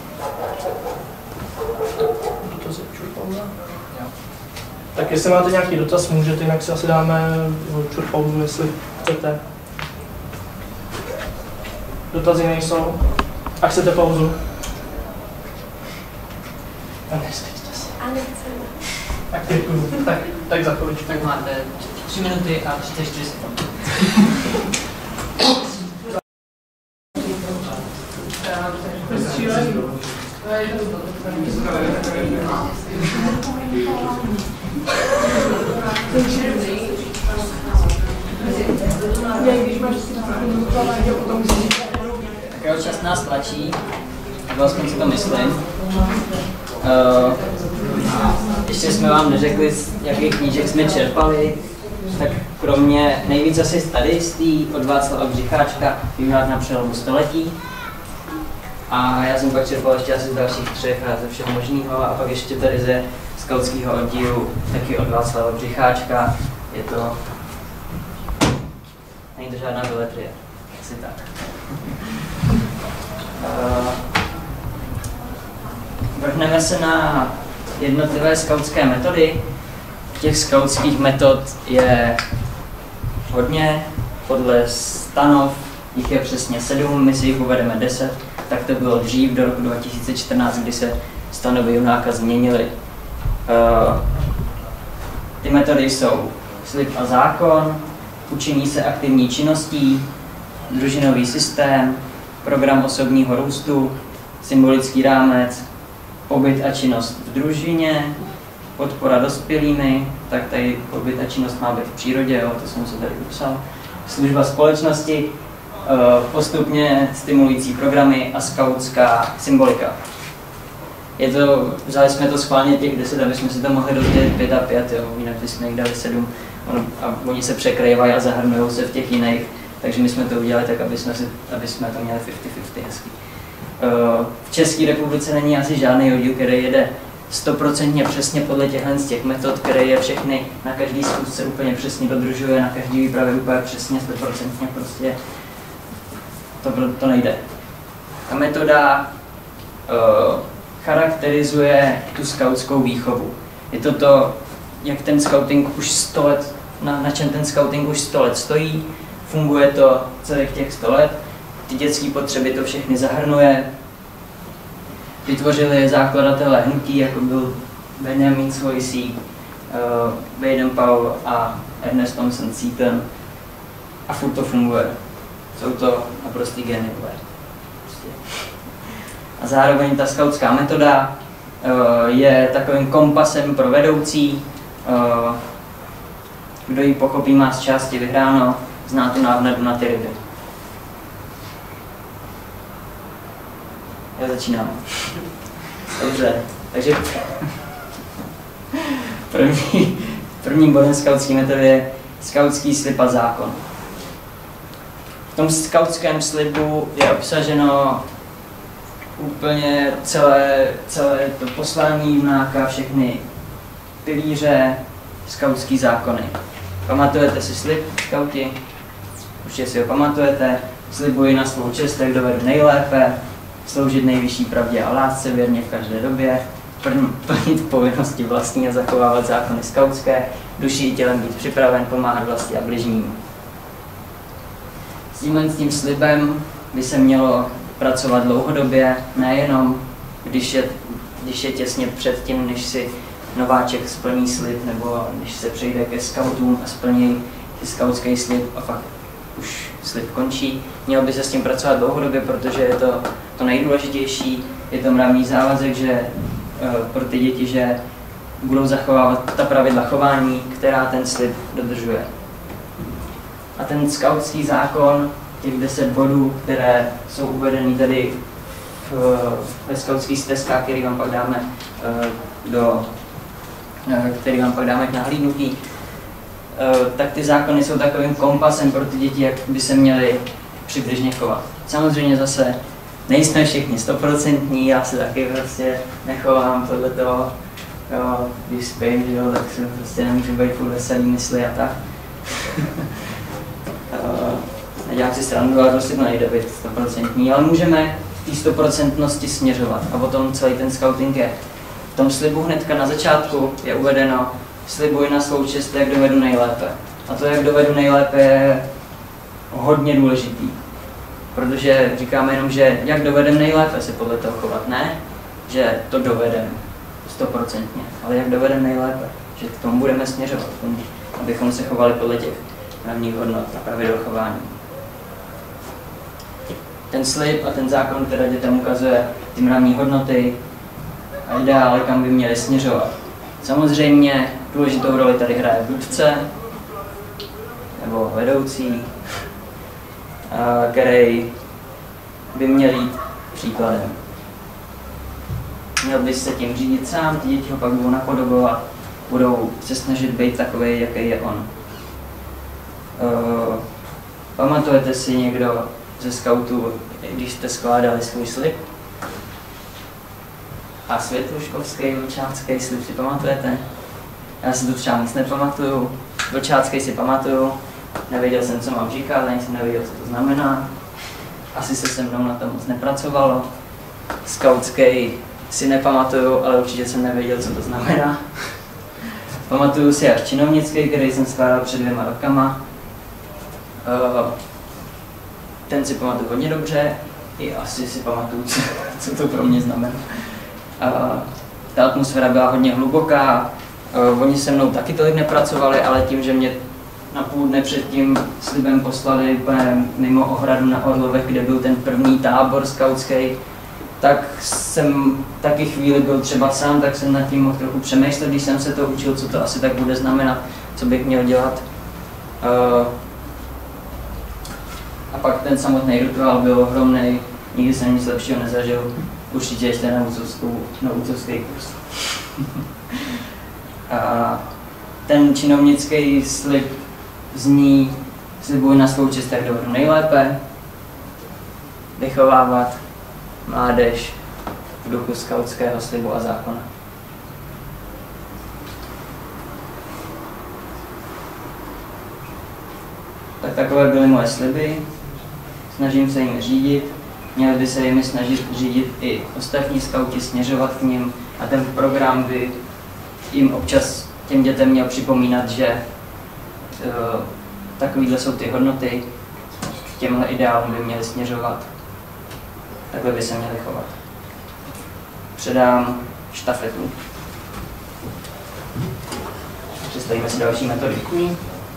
Tak jestli máte nějaký dotaz, můžete, jinak si asi dáme čurpauzu, jestli chcete. Dotazy nejsou. A chcete pauzu? A nestejte se. A nechceme. Tak děkuju. Tak, tak za chviličku. Tak máte tři minuty a třicet čtyři sekund. Thank you. Tak jo, čas nás tlačí, vlastně si to myslím. Uh, ještě jsme vám neřekli, z jakých knížek jsme čerpali, tak kromě nejvíc asi tady z té od Václava Břicháčka, Výhled na přelomu století. A já jsem pak čerpal ještě asi z dalších třech a ze všeho možného. A pak ještě tady ze skautského oddílu, taky od Václava Břicháčka. Je to... Není to žádná beletrie, asi tak. Uh, vrhneme se na jednotlivé skautské metody. Těch skautských metod je hodně, podle stanov jich je přesně sedm, my si jich uvedeme deset, tak to bylo dřív do roku dva tisíce čtrnáct, kdy se stanovy junáka změnily. Uh, ty metody jsou slib a zákon, učení se aktivní činností, družinový systém, program osobního růstu, symbolický rámec, pobyt a činnost v družině, podpora dospělými, tak tady pobyt a činnost má být v přírodě, jo, to jsem se tady upsal, služba společnosti, postupně stimulující programy a skautská symbolika. Je to, vzali jsme to schválně těch deset, aby jsme si to mohli rozdělit pět a pět, jo, jinak bychom jich dali sedm a oni se překrývají a zahrnují se v těch jiných, takže my jsme to udělali tak, aby jsme, si, aby jsme to měli padesát na padesát hezký. V České republice není asi žádný oddíl, který jede stoprocentně přesně podle těchto z těch metod, které je všechny na každý zkusce úplně přesně dodržuje, na každý výpravě úplně přesně, stoprocentně prostě to, to nejde. Ta metoda uh, charakterizuje tu skautskou výchovu. Je to to, jak ten skauting už sto let, na, na čem ten skauting už sto let stojí, funguje to celých těch sto let, ty dětské potřeby to všechny zahrnuje. Vytvořili zakladatelé hnutí, jako byl Benjamin Swayze, uh, Baden Powell a Ernest Thompson Seton. A furt to funguje. Jsou to naprostý geniové. A zároveň ta skautská metoda uh, je takovým kompasem pro vedoucí. Uh, kdo ji pochopí, má z části vyhráno, zná tu návnadu na ty ryby. Já začínám. Dobře, takže první, prvním bodem skautské metody je skautský slib a zákon. V tom skautském slibu je obsaženo úplně celé, celé to poslání junáka, všechny pilíře, skautský zákony. Pamatujete si slib, skauti? Určitě si ho pamatujete. Slibuji na svou čest, jak dovedu nejlépe, sloužit nejvyšší pravdě a lásce věrně v každé době, plnit povinnosti vlastní a zachovávat zákony skautské, duší i tělem být připraven, pomáhat vlasti a bližním. S tímhle s tím slibem by se mělo pracovat dlouhodobě, nejenom když je, když je těsně před tím, než si nováček splní slib, nebo když se přejde ke skautům a splní skautský slib a fakt už slib končí. Mělo by se s tím pracovat dlouhodobě, protože je to to nejdůležitější, je to mravní závazek, že uh, pro ty děti, že budou zachovávat ta pravidla chování, která ten slib dodržuje. A ten skautský zákon, těch deset bodů, které jsou uvedeny tady v, ve skautských stezkách, který vám pak dáme uh, do, uh, který vám pak dáme k nahlídnutí, uh, tak ty zákony jsou takovým kompasem pro ty děti, jak by se měly přibližně chovat. Samozřejmě zase nejsme všichni stoprocentní, já se taky prostě nechovám podle toho, jo, když spím, že jo, tak se prostě nemůžu být furt veselý mysli a tak. Nedělám si srandu, ale prostě to nejde být stoprocentní, ale můžeme k té stoprocentnosti směřovat a o tom celý ten skauting je. V tom slibu hnedka na začátku je uvedeno, slibuji na svou čest, jak dovedu nejlépe. A to, jak dovedu nejlépe, je hodně důležitý. Protože říkáme jenom, že jak dovedeme nejlépe se podle toho chovat, ne, že to dovedeme stoprocentně, ale jak dovedeme nejlépe, že k tomu budeme směřovat, tomu, abychom se chovali podle těch mravních hodnot a pravidel chování. Ten slib a ten zákon, který dětem ukazuje ty mravní hodnoty a ideály, kam by měly směřovat. Samozřejmě důležitou roli tady hraje vůdce, nebo vedoucí, který by měl jít příkladem. Měl by se tím řídit sám, ty děti ho pak budou napodobovat, budou se snažit být takový, jaký je on. Uh, pamatujete si někdo ze skautů, když jste skládali svůj slib? A světoškolský, vlčácký slib si pamatujete? Já si to třeba nic nepamatuju. Vlčácký si pamatuju, nevěděl jsem, co mám říkat, ani jsem nevěděl, co to znamená. Asi se se mnou na tom moc nepracovalo. Skautský si nepamatuju, ale určitě jsem nevěděl, co to znamená. Pamatuju si až činovnický, který jsem skládal před dvěma rokama. Ten si pamatuju hodně dobře, i asi si pamatuju, co, co to pro mě znamená. Ta atmosféra byla hodně hluboká, oni se mnou taky tolik nepracovali, ale tím, že mě na půl dne před tím slibem poslali úplně mimo ohradu na Orlovech, kde byl ten první tábor skautský, tak jsem taky chvíli byl třeba sám, tak jsem nad tím mohl trochu přemýšlet, když jsem se to učil, co to asi tak bude znamenat, co bych měl dělat. A pak ten samotný rituál byl ohromný, nikdy jsem nic lepšího nezažil, určitě ještě na úcovský kurz. A ten činovnický slib zní: slibuji na svou čest, jak dovedu nejlépe vychovávat mládež v duchu skautského slibu a zákona. Tak takové byly moje sliby, snažím se jim řídit, měli by se jimi snažit řídit i ostatní skauti, směřovat k nim a ten program by jim občas těm dětem měl připomínat, že uh, takovýhle jsou ty hodnoty, k těmhle ideálům by měli směřovat, takhle by se měli chovat. Předám štafetu. Představíme si další metody. Děkuji.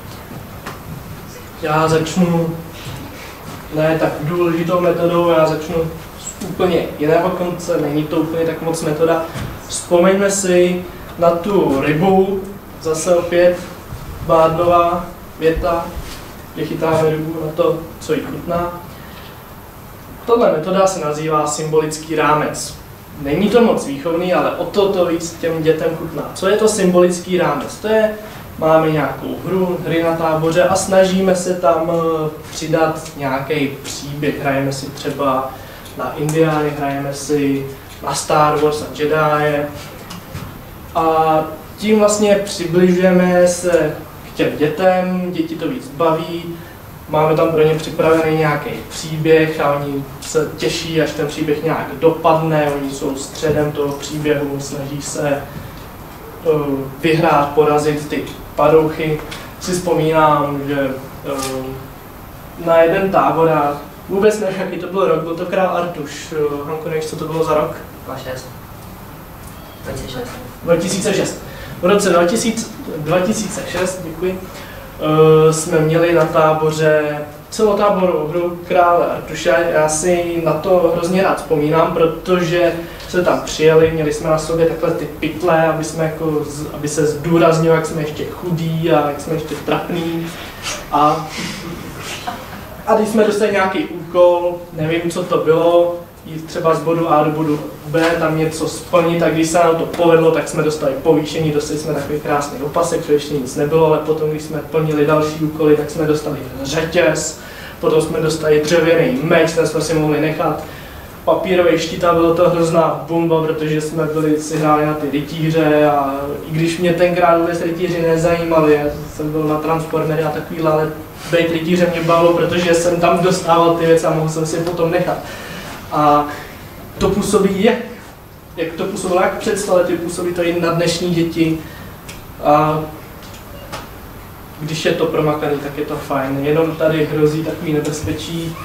Já začnu ne tak důležitou metodou, já začnu z úplně jiného konce, není to úplně tak moc metoda. Vzpomeňme si na tu rybu, zase opět Bádlová věta, kde chytáme rybu na to, co jí chutná. Tohle metoda se nazývá symbolický rámec. Není to moc výchovný, ale o to to víc těm dětem chutná. Co je to symbolický rámec? To je, máme nějakou hru, hry na táboře a snažíme se tam přidat nějaký příběh. Hrajeme si třeba na Indiány, hrajeme si na Star Wars a Jedi. A tím vlastně přibližujeme se k těm dětem, děti to víc baví, máme tam pro ně připravený nějaký příběh a oni se těší, až ten příběh nějak dopadne, oni jsou středem toho příběhu, snaží se uh, vyhrát, porazit ty padouchy. Si vzpomínám, že uh, na jeden tábor, a vůbec nevím, jaký to byl rok, byl to král Artuš. Uh, Hanko, nevíš, co to bylo za rok? dva tisíce šest. dva tisíce šest. V roce dva tisíce šest, děkuji, uh, jsme měli na táboře celotáborovou hru Krále Artuše. Já si na to hrozně rád vzpomínám, protože jsme tam přijeli, měli jsme na sobě takhle ty pytle, aby, jsme jako, aby se zdůraznilo, jak jsme ještě chudí a jak jsme ještě trapní. A, a když jsme dostali nějaký úkol, nevím, co to bylo, jít třeba z bodu A do bodu B, tam něco splnit, a když se nám to povedlo, tak jsme dostali povýšení, dostali jsme takový krásný opasek, že ještě nic nebylo, ale potom, když jsme plnili další úkoly, tak jsme dostali řetěz, potom jsme dostali dřevěný meč, ten jsme si mohli nechat, papírový štít, a bylo to hrozná bomba, protože jsme byli si hráli na ty rytíře, a i když mě tenkrát vůbec rytíři nezajímali, já jsem byl na Transformery a takovýhle, ale být rytíře mě bavilo, protože jsem tam dostával ty věci a mohl jsem si potom nechat. A to působí jak, jak to působilo, jak před sto lety, působí to i na dnešní děti. A když je to promakaný, tak je to fajn. Jenom tady hrozí takový nebezpečí.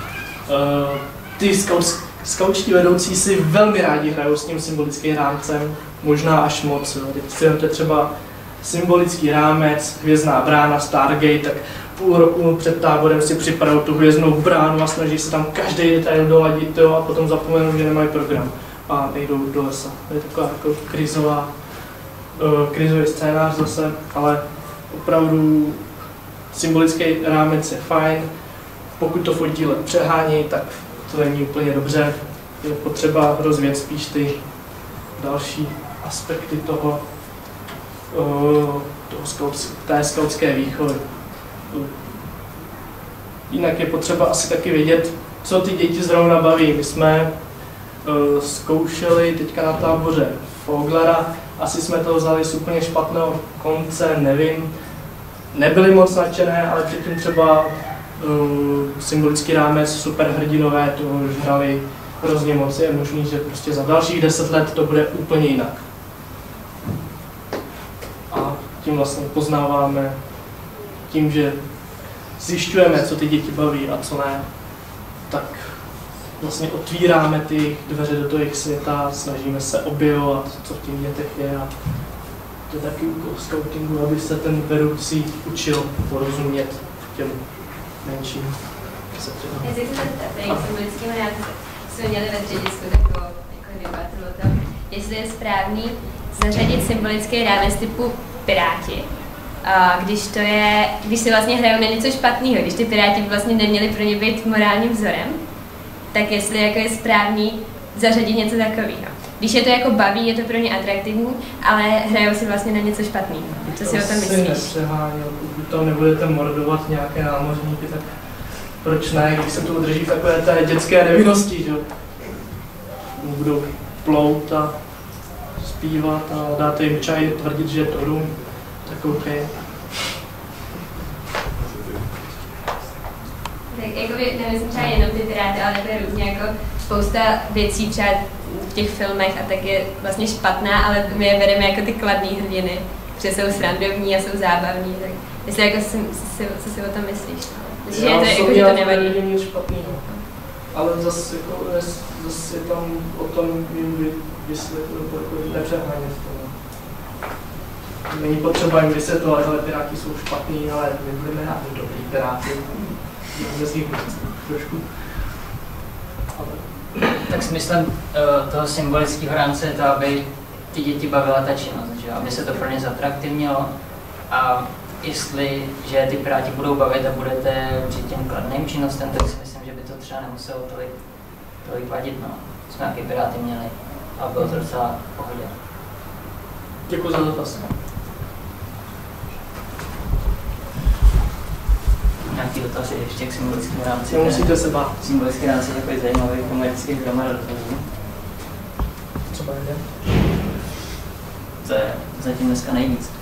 Ty skautští vedoucí si velmi rádi hrajou s tím symbolickým rámcem, možná až moc. Teď si vezmete třeba symbolický rámec, hvězdná brána, Stargate, tak půl roku před táborem si připravují tu hvězdnou bránu a snaží se tam každý detail doladit, jo, a potom zapomenou, že nemají program a nejdou do lesa. To je taková jako krizová krizový scénář zase, ale opravdu symbolický rámec je fajn. Pokud to fotíle přehání, tak to není úplně dobře. Je potřeba rozvíjet spíš ty další aspekty toho, toho skautské, té skautské výchovy. Jinak je potřeba asi taky vědět, co ty děti zrovna baví. My jsme uh, zkoušeli teďka na táboře Foglera, asi jsme to vzali z úplně špatného konce, nevím. Nebyly moc nadšené, ale předtím třeba uh, symbolický rámec, superhrdinové to žrali hrozně moc. Je možný, že prostě za dalších deset let to bude úplně jinak. A tím vlastně poznáváme, tím, že zjišťujeme, co ty děti baví a co ne, tak vlastně otvíráme ty dveře do toho jejich světa, snažíme se objevovat, co v těch dětech je. A to je taky úkol skautingu, aby se ten vedoucí učil porozumět těm menším. Já si chci zeptat, tady k symbolickým rámci jsme měli ve středisku takovou jako debatu o tom, jestli je správný zařadit symbolický rámec typu Piráti. A když to je, když se vlastně hrajou na něco špatného, když ty Piráti vlastně neměli pro ně být morálním vzorem, tak jestli jako je správný zařadit něco takového. Když je to jako baví, je to pro ně atraktivní, ale hrajou si vlastně na něco špatného. Co si o tom myslíš? Nepřeháněl, pokud tam nebudete mordovat nějaké námořníky, tak proč ne, když se to udrží v takové té dětské nevinnosti, že? Budou plout a zpívat a dáte jim čaj, tvrdit, že je to rum, tak OK. Tak jakoby nemyslím třeba jenom ty Piráty, ale to je různě jako spousta věcí třeba v těch filmech a tak je vlastně špatná, ale my je bereme jako ty kladný hrdiny, protože jsou srandovní a jsou zábavní, tak jestli jako si, si, co si o tom myslíš? Myslíš, že, je to, jako, že to nevadí? Já nic špatného, ale zase, jako, zase je tam o tom jim vysvětlit, jako nepřehánět to. Není potřeba jim vysvětlovat, ale Piráti jsou špatný, ale my budeme rádi dobrý Piráti. Trošku. Tak smyslem uh, toho symbolického rámce je to, aby ty děti bavila ta činnost, že? Aby se to pro ně zatraktivnilo a jestli, že ty Piráti budou bavit a budete při těm kladným činnostem, tak si myslím, že by to třeba nemuselo tolik, tolik vadit. No. Jsme nějaký Piráty měli a bylo to docela v pohodě. Děkuji za dotaz. Nějaký dotazy ještě k symbolickému rámci. Nemusíte se bát. Symbolický rámci je takový zajímavý, komu je vždycky hromada dotazů. Třeba jde? To je zatím dneska nejvíc.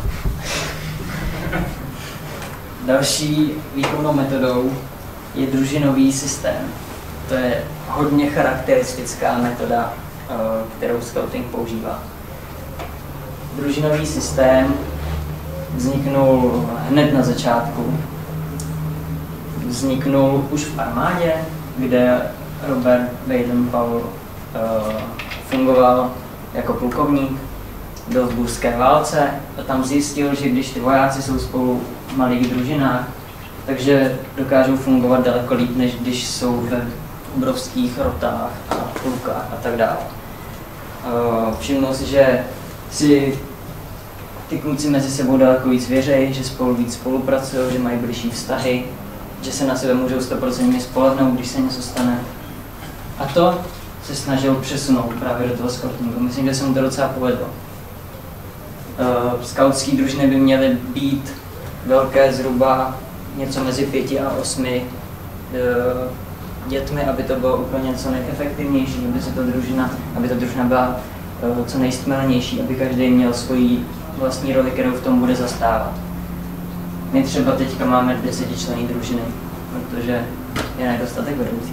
Další výchovnou metodou je družinový systém. To je hodně charakteristická metoda, kterou skauting používá. Družinový systém vzniknul hned na začátku. Vzniknul už v armádě, kde Robert Baden-Powell uh, fungoval jako plukovník, byl v burské válce a tam zjistil, že když ty vojáci jsou spolu v malých družinách, takže dokážou fungovat daleko líp, než když jsou ve obrovských rotách a plukách a tak dále. Uh, všimnul si, že si ty kluci mezi sebou daleko víc věří, že spolu víc spolupracují, že mají bližší vztahy, že se na sebe můžou sto procent spolehnout, když se něco stane. A to se snažil přesunout právě do toho skautingu. Myslím, že se mu to docela povedlo. Uh, skautské družiny by měly být velké zhruba něco mezi pěti a osmi uh, dětmi, aby to bylo úplně co nejefektivnější, aby se to družina, aby ta družina byla uh, co nejstmelnější, aby každý měl svoji vlastní roli, kterou v tom bude zastávat. My třeba teďka máme desetičlenné družiny, protože je nedostatek vedoucí.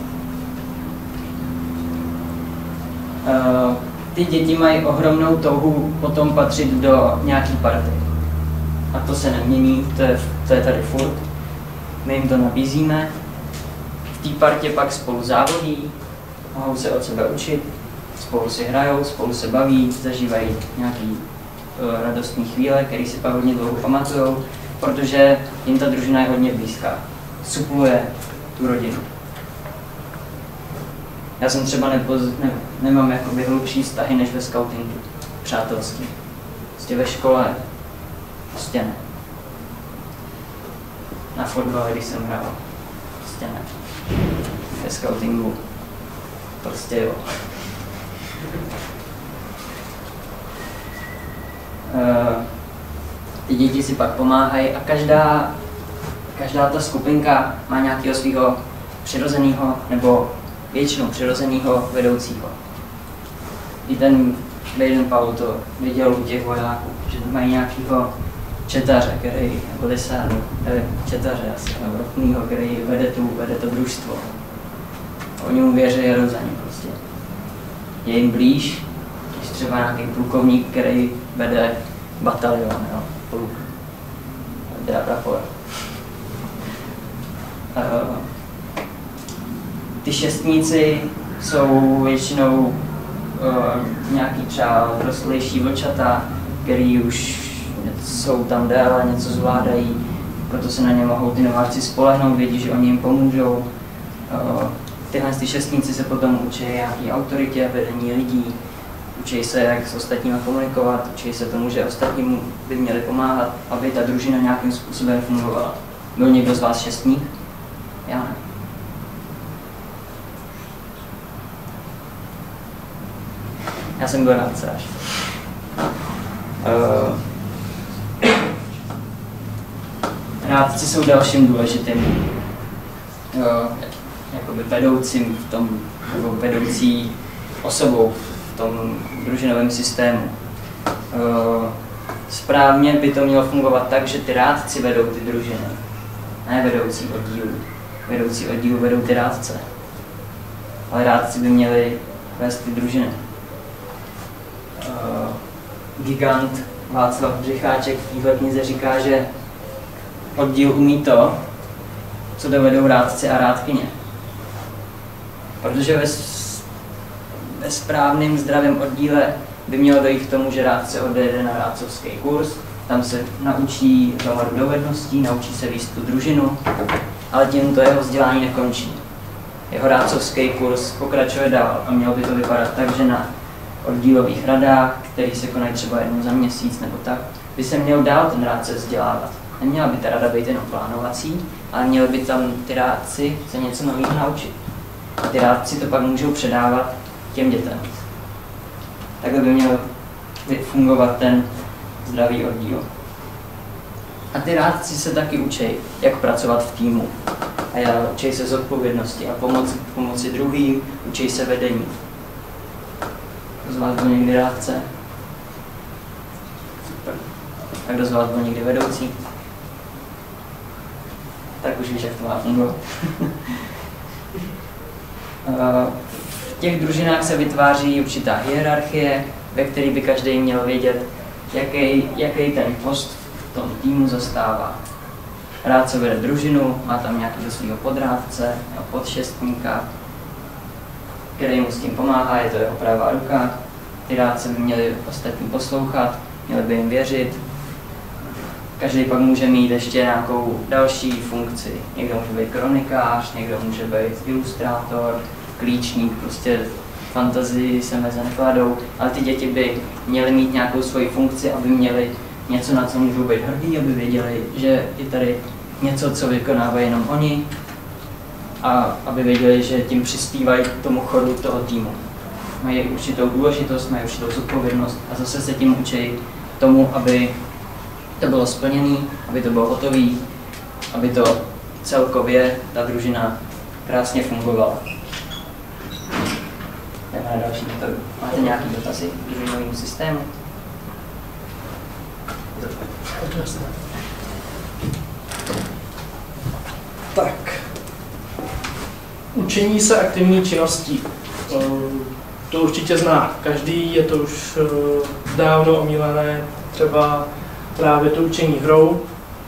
Uh, ty děti mají ohromnou touhu potom patřit do nějaký party. A to se nemění, to je, to je tady furt. My jim to nabízíme. V té partě pak spolu závodí, mohou se od sebe učit, spolu si hrajou, spolu se baví, zažívají nějaký uh, radostné chvíle, které si pak hodně dlouho pamatujou, protože jim ta družina je hodně blízká. Supluje tu rodinu. Já jsem třeba nepoz, ne, nemám jakoby hlubší vztahy než ve skautingu, přátelství. Prostě ve škole, prostě ne. Na fotbale, když jsem hrál, prostě ne. Ve scoutingu, prostě jo. Uh, ty děti si pak pomáhají a každá, každá ta skupinka má nějakého svého přirozeného nebo většinou přirozeného vedoucího. I ten Baden-Powell to viděl u těch vojáků, že mají nějakého četaře, který, nebo lisánu, nevím, četaře asi, nebo rotnýho, který vede, tu, vede to družstvo. Oni mu věří a jdou za ním prostě. Je jim blíž, když třeba nějaký plukovník, který vede batalion, jo, pluk, teda prapor. Uh, ty šestníci jsou většinou uh, nějaký třeba rostlejší vlčata, který už jsou tam déle, něco zvládají, proto se na ně mohou ty nováčci spolehnout, vědí, že oni jim pomůžou. Uh, tyhle ty šestníci se potom učí nějaký autoritě, vedení lidí, učí se, jak s ostatními komunikovat, učí se tomu, že ostatním by měli pomáhat, aby ta družina nějakým způsobem fungovala. Byl někdo z vás šestník? Já ne. Já jsem byl rádce až. Uh, rádci jsou dalším důležitým uh, jakoby vedoucím v tom, nebo vedoucí osobou v tom družinovém systému. Uh, správně by to mělo fungovat tak, že ty rádci vedou ty družiny, ne vedoucí oddílu. Vedoucí oddílu vedou ty rádce. Ale rádci by měli vést ty družiny. Uh, gigant Václav Břicháček v téhle knize říká, že oddíl umí to, co dovedou rádci a rádkyně. Protože ve, ve správném zdravém oddíle by mělo dojít k tomu, že rádce odjede na rádcovský kurz, tam se naučí hromadu dovedností, naučí se vést tu družinu, ale tím to jeho vzdělání nekončí. Jeho rádcovský kurz pokračuje dál a mělo by to vypadat tak, že na oddílových radách, které se konají třeba jednou za měsíc nebo tak, by se měl dál ten rádce vzdělávat. Neměla by ta rada být jenom plánovací, ale měli by tam ty rádci se něco nového naučit. A ty rádci to pak můžou předávat těm dětem. Takhle by měl fungovat ten zdravý oddíl. A ty rádci se taky učí, jak pracovat v týmu. A já učí se zodpovědnosti a pomoci, pomoci druhým, učí se vedení. Kdo z vás byl někdy rádce? Super. A kdo z vás byl někdy vedoucí? Tak už víš, jak to má fungovat. V těch družinách se vytváří určitá hierarchie, ve které by každý měl vědět, jaký, jaký ten post v tom týmu zastává. Rádce vede družinu, má tam nějakého svého podrádce, nebo podšestníka, který mu s tím pomáhá, je to jeho pravá ruka. Ty rádce by měli ostatní poslouchat, měli by jim věřit. Každý pak může mít ještě nějakou další funkci. Někdo může být kronikář, někdo může být ilustrátor, klíčník, prostě fantazii se meze nekladou, ale ty děti by měly mít nějakou svoji funkci, aby měli něco, na co můžou být hrdí, aby věděli, že je tady něco, co vykonávají jenom oni a aby věděli, že tím přispívají k tomu chodu toho týmu. Mají určitou důležitost, mají určitou zodpovědnost a zase se tím učí tomu, aby to bylo splněné, aby to bylo hotové, aby to celkově ta družina krásně fungovala. Jdeme na další metodu. Máte nějaký dotazy k družinovému systému? Tak. Učení se aktivní činností. To určitě zná každý, je to už dávno omílané, třeba právě to učení hrou.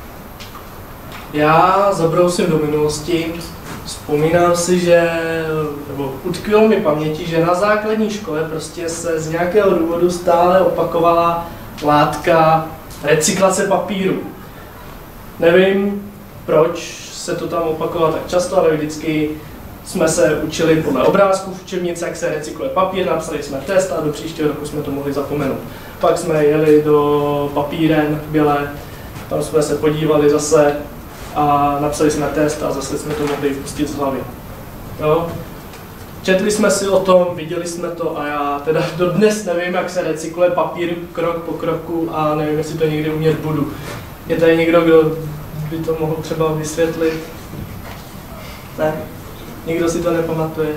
Já zabrousím do minulosti, vzpomínám si, že, nebo utkvělo mi paměti, že na základní škole prostě se z nějakého důvodu stále opakovala látka recyklace papíru. Nevím, proč se to tam opakovalo tak často, ale vždycky jsme se učili podle obrázků v učebnici, jak se recykluje papír, napsali jsme test a do příštího roku jsme to mohli zapomenout. Pak jsme jeli do papíren v Bělé, tam jsme se podívali zase a napsali jsme test a zase jsme to mohli pustit z hlavy. Jo? Četli jsme si o tom, viděli jsme to a já teda dodnes nevím, jak se recykluje papír krok po kroku a nevím, jestli to někdy umět budu. Je tady někdo, kdo by to mohl třeba vysvětlit? Ne? Nikdo si to nepamatuje?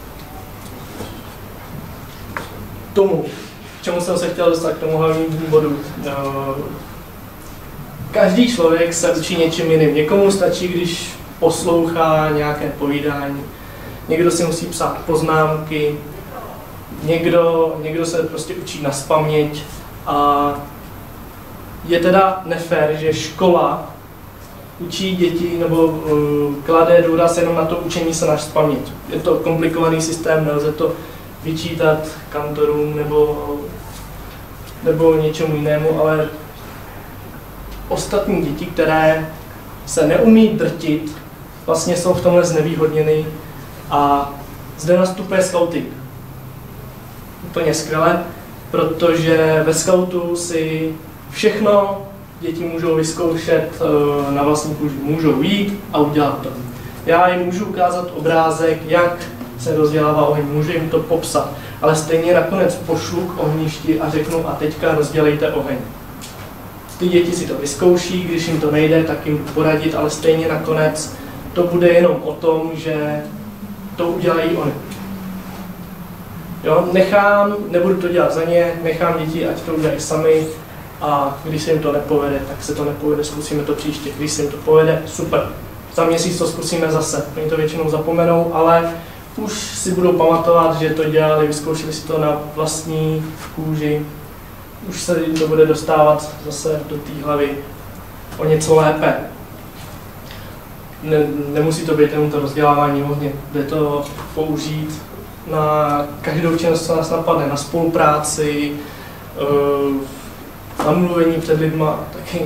Tomu, k čemu jsem se chtěl dostat, k tomu hlavnímu bodu. Každý člověk se učí něčím jiným. Někomu stačí, když poslouchá nějaké povídání. Někdo si musí psát poznámky, někdo, někdo se prostě učí nazpaměť a je teda nefér, že škola učí děti nebo uh, klade důraz jenom na to učení se nazpaměť. Je to komplikovaný systém, nelze to vyčítat kantorům nebo, nebo něčemu jinému, ale ostatní děti, které se neumí drtit, vlastně jsou v tomhle znevýhodněny. A zde nastupuje scouting. Úplně skvěle, protože ve scoutu si všechno děti můžou vyzkoušet na vlastní kůži. Můžou jít a udělat to. Já jim můžu ukázat obrázek, jak se rozdělává oheň, můžu jim to popsat, ale stejně nakonec pošlu k ohništi a řeknu a teďka rozdělejte oheň. Ty děti si to vyzkouší, když jim to nejde, tak jim poradit, ale stejně nakonec to bude jenom o tom, že to udělají oni. Jo, nechám, nebudu to dělat za ně, nechám děti, ať to udělají sami a když se jim to nepovede, tak se to nepovede, zkusíme to příště. Když se jim to povede, super. Za měsíc to zkusíme zase. Oni to většinou zapomenou, ale už si budou pamatovat, že to dělali, vyzkoušeli si to na vlastní kůži. Už se jim to bude dostávat zase do té hlavy o něco lépe. Ne, nemusí to být jenom to rozdělávání ohně, jde to použít na každou činnost, co nás napadne, na spolupráci, na mluvení před lidma, taky.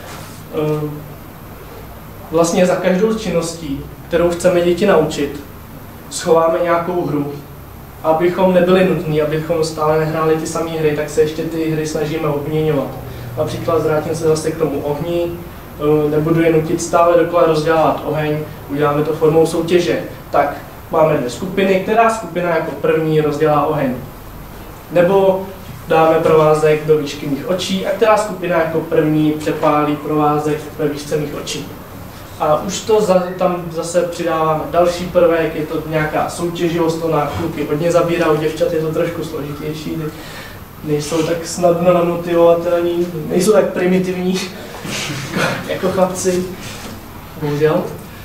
Vlastně za každou činností, kterou chceme děti naučit, schováme nějakou hru. Abychom nebyli nutní, abychom stále nehráli ty samé hry, tak se ještě ty hry snažíme obměňovat. Například vrátím se zase k tomu ohni, nebudu je nutit stále dokola rozdělávat oheň, uděláme to formou soutěže. Tak máme dvě skupiny, která skupina jako první rozdělá oheň. Nebo dáme provázek do výšky mých očí a která skupina jako první přepálí provázek ve výšce mých očí. A už to za, tam zase přidáváme další prvek, je to nějaká soutěživost, to na kluky hodně zabírá, u děvčat je to trošku složitější, nejsou tak snadno namotivovatelní, nejsou tak primitivní jako chlapci, bohužel.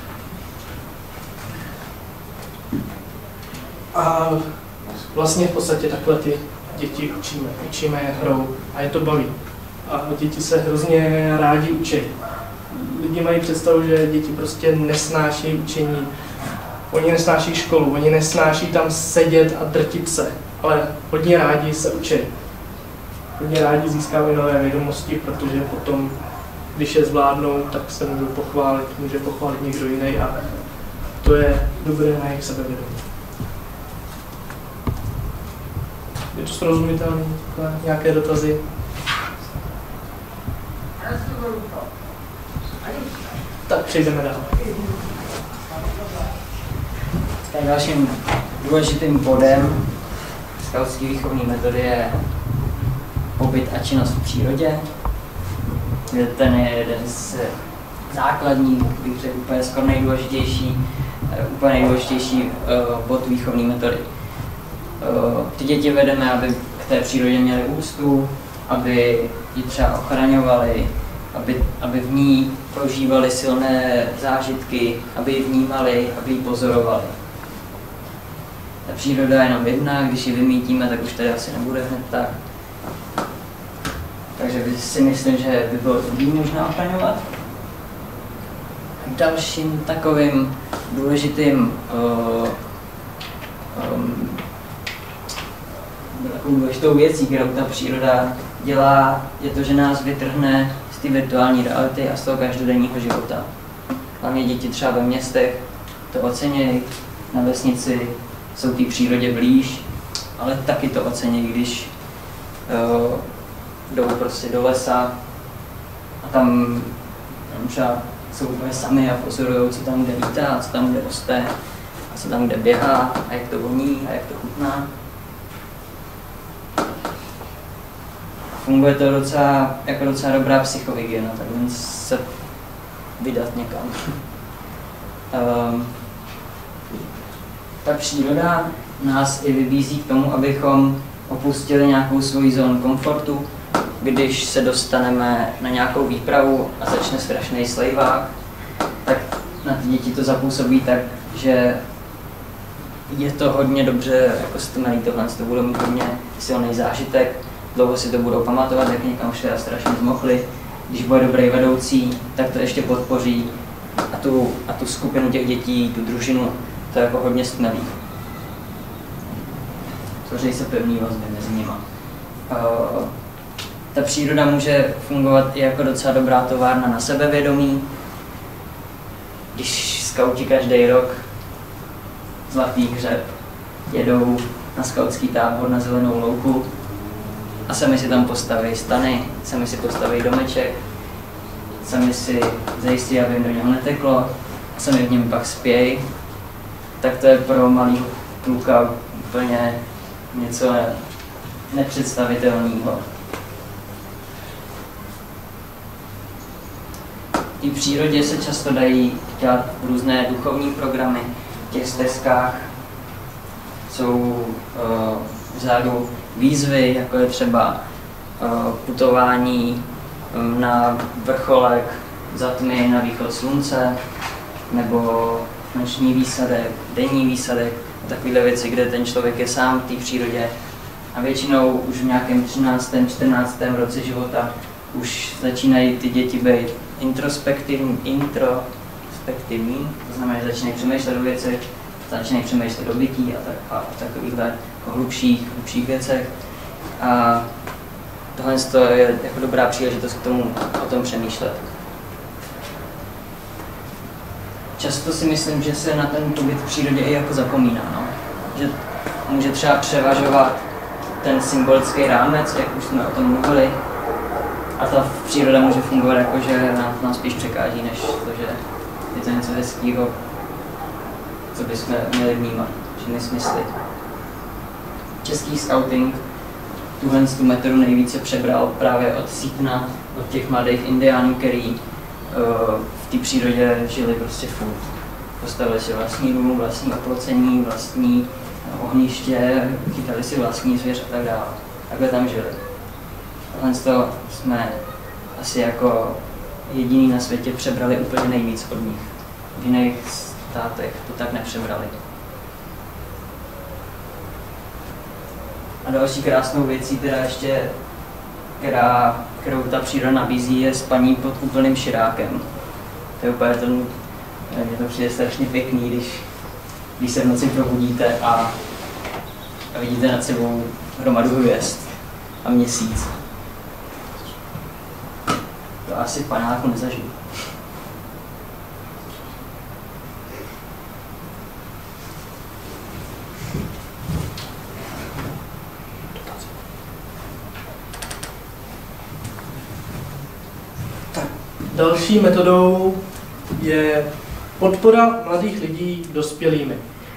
A vlastně v podstatě takhle ty děti učíme, učíme je hrou a je to baví. A děti se hrozně rádi učí. Lidi mají představu, že děti prostě nesnáší učení. Oni nesnáší školu, oni nesnáší tam sedět a drtit se, ale hodně rádi se učí. Hodně rádi získávají nové vědomosti, protože potom, když je zvládnou, tak se můžou pochválit, může pochválit někdo jiný a to je dobré na jejich sebevědomí. Je to srozumitelné? Nějaké dotazy? Tak přejdeme dál. Tak dalším důležitým bodem skautské výchovné metody je pobyt a činnost v přírodě. Ten je jeden z základních, bych řekl, úplně skoro nejdůležitější, úplně nejdůležitější bod výchovné metody. Ty děti vedeme, aby k té přírodě měly úctu, aby ji třeba ochraňovali, aby, aby v ní prožívali silné zážitky, aby ji vnímali, aby ji pozorovali. Ta příroda je jenom jedna, když ji vymítíme, tak už tady asi nebude hned tak. Takže si myslím, že by bylo dobrý možná ochraňovat. Dalším takovým důležitým uh, um, takovou důležitou věcí, kterou ta příroda dělá, je to, že nás vytrhne z té virtuální reality a z toho každodenního života. Hlavně děti třeba ve městech to ocenějí, na vesnici jsou té přírodě blíž, ale taky to ocení, když uh, jdou prostě do lesa a tam, tam třeba jsou úplně sami a pozorují, co tam kde lítá, co tam kde roste, a co tam kde běhá, a jak to voní, a jak to chutná. Funguje to docela, jako docela dobrá psychohygiena, takhle se vydat někam. Um, ta příroda nás i vybízí k tomu, abychom opustili nějakou svoji zónu komfortu, když se dostaneme na nějakou výpravu a začne strašný slejvák, tak na ty děti to zapůsobí tak, že je to hodně dobře jako stmelý tohle, to budou mít hodně silný zážitek, dlouho si to budou pamatovat, jak někam šli a strašně zmochli. Když bude dobrý vedoucí, tak to ještě podpoří a tu, a tu skupinu těch dětí, tu družinu, to je jako hodně stmelý. Tvoří se pevný vazby mezi nimi. Uh, ta příroda může fungovat i jako docela dobrá továrna na sebevědomí. Když skauti každý rok Zlatý hřeb jedou na skautský tábor na zelenou louku a sami si tam postaví stany, sami si postaví domeček, sami si zajistí, aby jim do něho neteklo a sami v něm pak spějí, tak to je pro malý kluka úplně něco nepředstavitelného. V přírodě se často dají dělat různé duchovní programy. V těch stezkách jsou uh, vzadu výzvy, jako je třeba uh, putování um, na vrcholek za tmy na východ slunce, nebo noční výsadek, denní výsadek, takovéhle věci, kde ten člověk je sám v té přírodě. A většinou už v nějakém třináctém čtrnáctém roce života už začínají ty děti být introspektivní, introspektivní, to znamená, že začínají přemýšlet o věcech, začínají přemýšlet o bytí a, tak, a o takovýchhle o hlubších, hlubších věcech. A tohle je jako dobrá příležitost k tomu o tom přemýšlet. Často si myslím, že se na ten pobyt v přírodě i jako zapomíná, no? Že může třeba převažovat ten symbolický rámec, jak už jsme o tom mluvili, a ta příroda může fungovat jako, že nám, nám spíš překáží, než to, že je to něco hezkého, co bychom měli vnímat, že nesmysly. Český scouting tuhle tu metodu nejvíce přebral právě od Seatona, od těch mladých indiánů, který uh, v té přírodě žili prostě furt. Postavili si vlastní dům, vlastní oplocení, vlastní ohniště, chytali si vlastní zvěř a tak dále. Takhle tam žili. Tohle z toho jsme asi jako jediný na světě přebrali úplně nejvíc od nich. V jiných státech to tak nepřebrali. A další krásnou věcí, teda ještě, která, kterou ta příroda nabízí, je spaní pod úplným širákem. To je úplně to, mně to přijde strašně pěkný, když, když se v noci probudíte a, a vidíte nad sebou hromadu hvězd a měsíc. To asi v panáku nezažiju. Další metodou je podpora mladých lidí dospělými.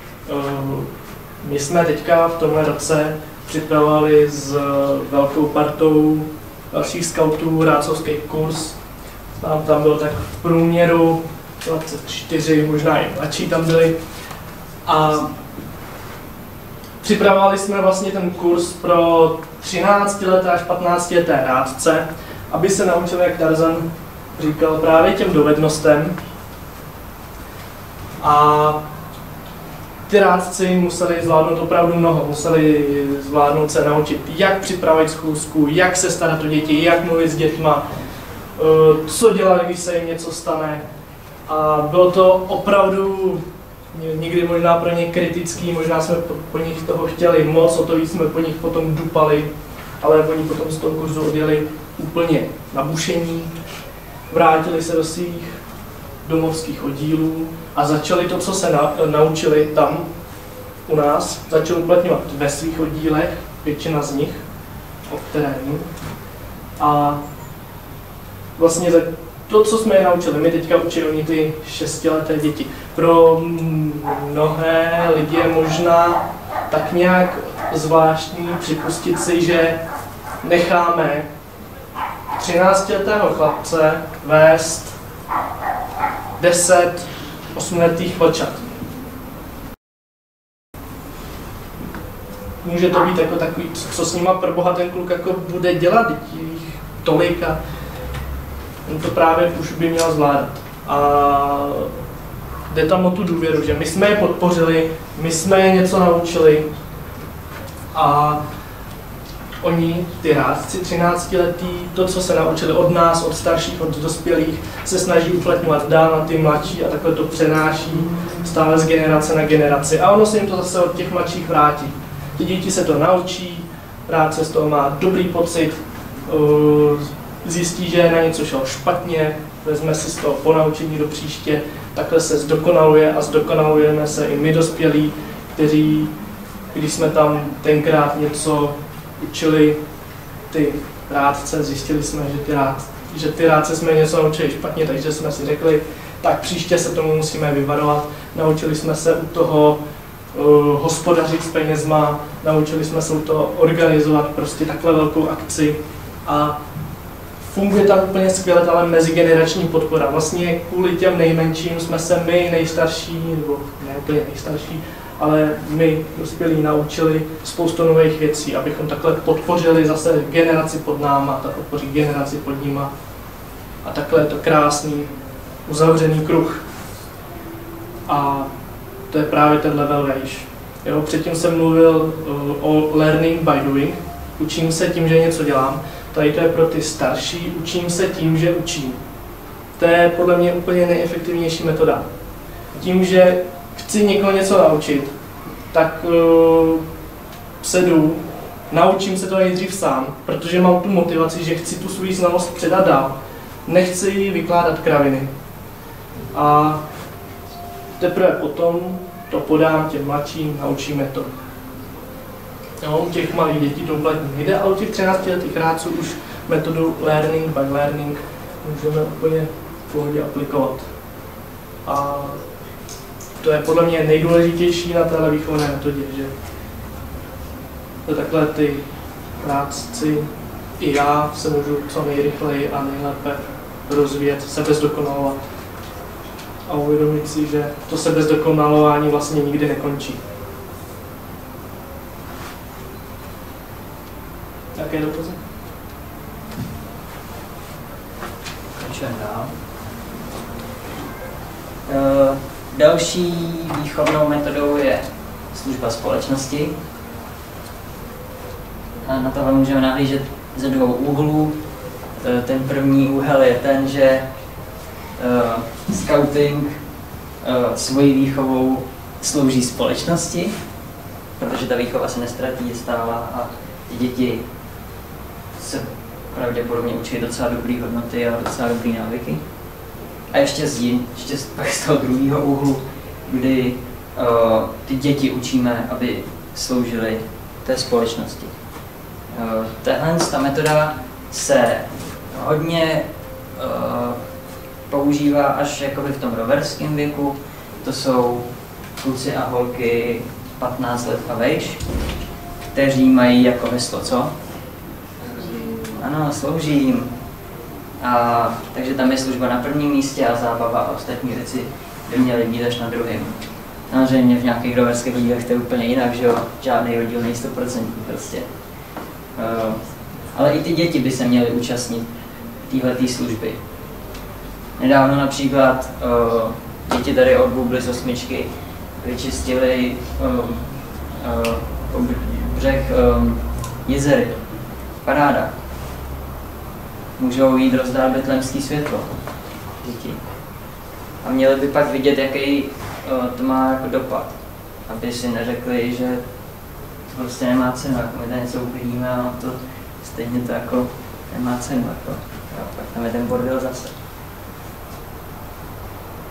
My jsme teďka v tomhle roce připravovali s velkou partou dalších skautů rácovský kurz. Tam, tam bylo tak v průměru dvacet čtyři, možná i mladší tam byli. A připravovali jsme vlastně ten kurz pro třináctileté až patnáctileté rádce, aby se naučili, jak Tarzan říkal, právě těm dovednostem. A ty rádci museli zvládnout opravdu mnoho. Museli zvládnout se naučit, jak připravit schůzku, jak se starat o děti, jak mluvit s dětma, co dělat, když se jim něco stane. A bylo to opravdu někdy možná pro ně kritický, možná jsme po nich toho chtěli moc, o to víc jsme po nich potom dupali, ale oni potom z toho kurzu odjeli úplně na bušení, vrátili se do svých domovských oddílů a začali to, co se na, naučili tam u nás, začali uplatňovat ve svých oddílech, většina z nich, o které vím. A vlastně to, co jsme je naučili, my teďka učí oni ty šestileté děti. Pro mnohé lidi je možná tak nějak zvláštní připustit si, že necháme třináctiletého chlapce vést deset osmiletých vlčat. Může to být jako takový, co s nima pro boha ten kluk jako bude dělat, jich tolik a on to právě už by měl zvládat. A jde tam o tu důvěru, že my jsme je podpořili, my jsme je něco naučili a oni, ty rádci třináctiletí, to, co se naučili od nás, od starších, od dospělých, se snaží uplatňovat dál na ty mladší a takhle to přenáší stále z generace na generaci. A ono se jim to zase od těch mladších vrátí. Ty děti se to naučí, rádce z toho má dobrý pocit, zjistí, že na něco šlo špatně, vezme si z toho ponaučení do příště, takhle se zdokonaluje a zdokonalujeme se i my dospělí, kteří, když jsme tam tenkrát něco učili ty rádce, zjistili jsme, že ty, rád, že ty rádce jsme něco naučili špatně, takže jsme si řekli, tak příště se tomu musíme vyvarovat. Naučili jsme se u toho uh, hospodařit s penězma, naučili jsme se u toho organizovat prostě takhle velkou akci a funguje tam úplně skvěle, ale mezigenerační podpora. Vlastně kvůli těm nejmenším jsme se my nejstarší, nebo ne úplně nejstarší, ale my dospělí naučili spoustu nových věcí, abychom takhle podpořili zase generaci pod náma, ta podpoří generaci pod nima. A takhle je to krásný, uzavřený kruh. A to je právě ten level vejš. Jo, předtím jsem mluvil uh, o learning by doing, učím se tím, že něco dělám. Tady to je pro ty starší, učím se tím, že učím. To je podle mě úplně nejefektivnější metoda. Tím, že chci někoho něco naučit, tak uh, sedu, naučím se to nejdřív sám, protože mám tu motivaci, že chci tu svou znalost předat dál. Nechci jí vykládat kraviny. A teprve potom to podám těm mladším, naučíme to. Jo, u těch malých dětí to uplatní nejde, ale u těch třináctiletých rádců už metodu learning by learning můžeme úplně v pohodě aplikovat. A to je podle mě nejdůležitější na téhle výchovné metodě, že to takhle ty rádci i já se můžu co nejrychleji a nejlépe rozvíjet, sebezdokonalovat a uvědomit si, že to sebezdokonalování vlastně nikdy nekončí. Jaké dotazy? Pokračujeme dál. Uh, další výchovnou metodou je služba společnosti. A na tohle můžeme nahlížet ze dvou úhlů. Uh, ten první úhel je ten, že uh, scouting uh, svojí výchovou slouží společnosti, protože ta výchova se nestratí, je stála a ty děti se pravděpodobně učí docela dobrý hodnoty a docela dobrý návyky. A ještě z jin, ještě pak z toho druhého úhlu, kdy uh, ty děti učíme, aby sloužily té společnosti. Uh, Tahle ta metoda se hodně uh, používá až jakoby v tom roverském věku. To jsou kluci a holky patnáct let a vejš, kteří mají jako heslo co? Ano, sloužím. A, takže tam je služba na prvním místě a zábava a ostatní věci by měly být až na druhém. Samozřejmě v nějakých roverských oddílech to je úplně jinak, že jo? Žádný oddíl není sto procent prostě. Uh, ale i ty děti by se měly účastnit téhleté služby. Nedávno například uh, děti tady od Bubly z osmičky vyčistili um, uh, břeh um, jezery. Paráda. Můžou jít rozdát betlémský světlo. Děti. A měli by pak vidět, jaký uh, to má jako dopad. Aby si neřekli, že to prostě nemá cenu, jako my tady něco uklidíme a to stejně to jako nemá cenu. Jako. Jo, pak tam je ten bordel zase.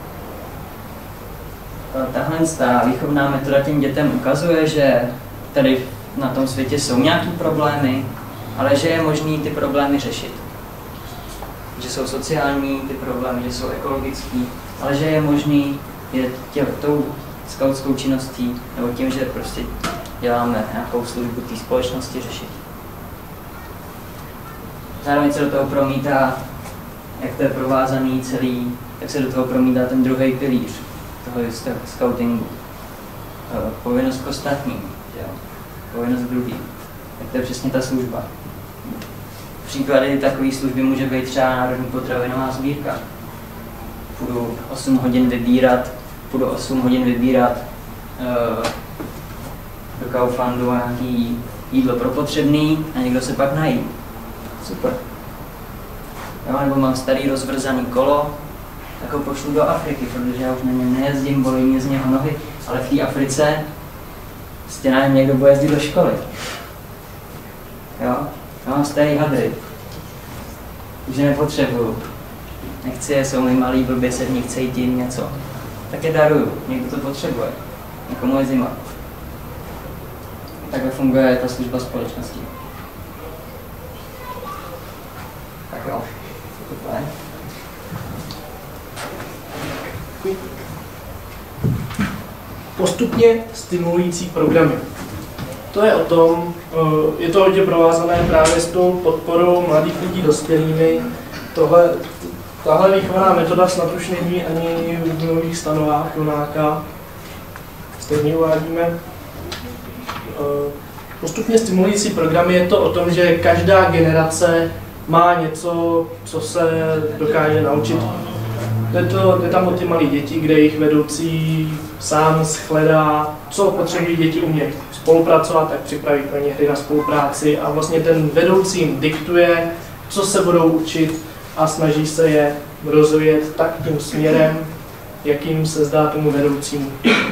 tahle ta výchovná metoda těm dětem ukazuje, že tady na tom světě jsou nějaké problémy, ale že je možné ty problémy řešit. Že jsou sociální ty problémy, že jsou ekologický, ale že je možné je tě, tou skautskou činností nebo tím, že prostě děláme nějakou službu té společnosti řešit. Zároveň se do toho promítá, jak to je provázaný celý, tak se do toho promítá ten druhý pilíř toho skautingu. Povinnost k ostatním, jo? Povinnost druhý. Tak to je přesně ta služba. Příklady takové služby může být třeba Národní potravinová sbírka. Půjdu osm hodin vybírat, půjdu osm hodin vybírat uh, do Kauflandu nějaký jídlo pro potřebný a někdo se pak nají. Super. Jo, nebo mám starý rozvrzaný kolo, tak ho pošlu do Afriky, protože já už na něm nejezdím, bolí mě z něho nohy, ale v té Africe prostě na něm někdo bude jezdit do školy. Jo, já mám starý hadry, už je nepotřebuju. Nechci je, jsou mi malý, blbě se v nich cítím něco. Tak je daruju, někdo to potřebuje, někomu je zima. Takhle funguje ta služba společnosti. Tak jo, to je. Postupně stimulující programy. To je o tom, je to hodně provázané právě s tou podporou mladých lidí dospělými. Tohle, tahle výchovná metoda snad už není ani v nových stanovách Jonáka. Stejně uvádíme. Postupně stimulující programy je to o tom, že každá generace má něco, co se dokáže naučit. Jde, to, jde tam o ty malé děti, kde jejich vedoucí sám shledá, co potřebují děti umět spolupracovat, tak připraví pro ně hry na spolupráci a vlastně ten vedoucí jim diktuje, co se budou učit a snaží se je rozvíjet tak tím směrem, jakým se zdá tomu vedoucímu.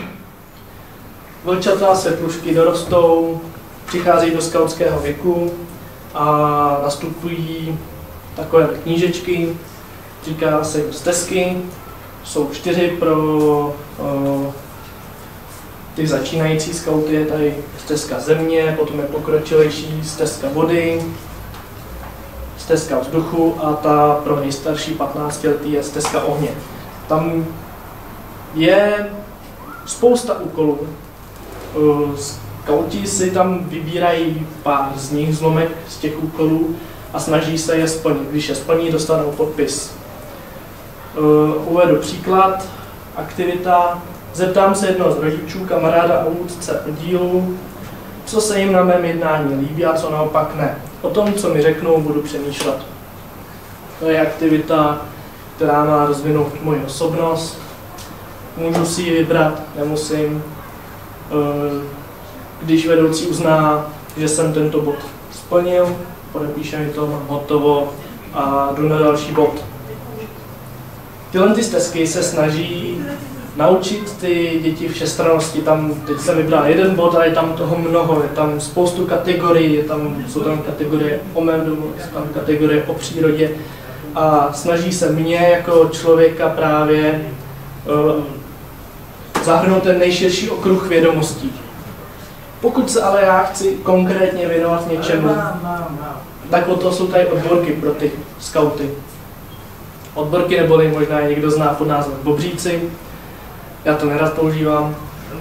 Vlčata světlušky dorostou, přicházejí do skautského věku a nastupují takové knížečky, říká se jim stezky, jsou čtyři pro uh, ty začínající skauty, je tady stezka země, potom je pokročilejší stezka vody, stezka vzduchu a ta pro nejstarší patnáctiletý je stezka ohně. Tam je spousta úkolů. Uh, skauti si tam vybírají pár z nich, zlomek z těch úkolů a snaží se je splnit. Když je splní, dostanou podpis. Uh, uvedu příklad, aktivita. Zeptám se jednoho z rodičů, kamaráda a vůdce oddílu, co se jim na mém jednání líbí a co naopak ne. O tom, co mi řeknou, budu přemýšlet. To je aktivita, která má rozvinout moji osobnost. Můžu si ji vybrat, nemusím. Uh, když vedoucí uzná, že jsem tento bod splnil, podepíše mi to, mám hotovo a jdu na další bod. Tyhle ty stezky se snaží naučit ty děti všestrannosti. Tam teď jsem vybral jeden bod a je tam toho mnoho, je tam spoustu kategorií, je tam, jsou tam kategorie o mém domu, jsou tam kategorie o přírodě a snaží se mě jako člověka právě uh, zahrnout ten nejširší okruh vědomostí. Pokud se ale já chci konkrétně věnovat něčemu, tak o to jsou tady odborky pro ty skauty. Odborky neboli možná někdo zná pod názvem bobříci, já to nerad používám.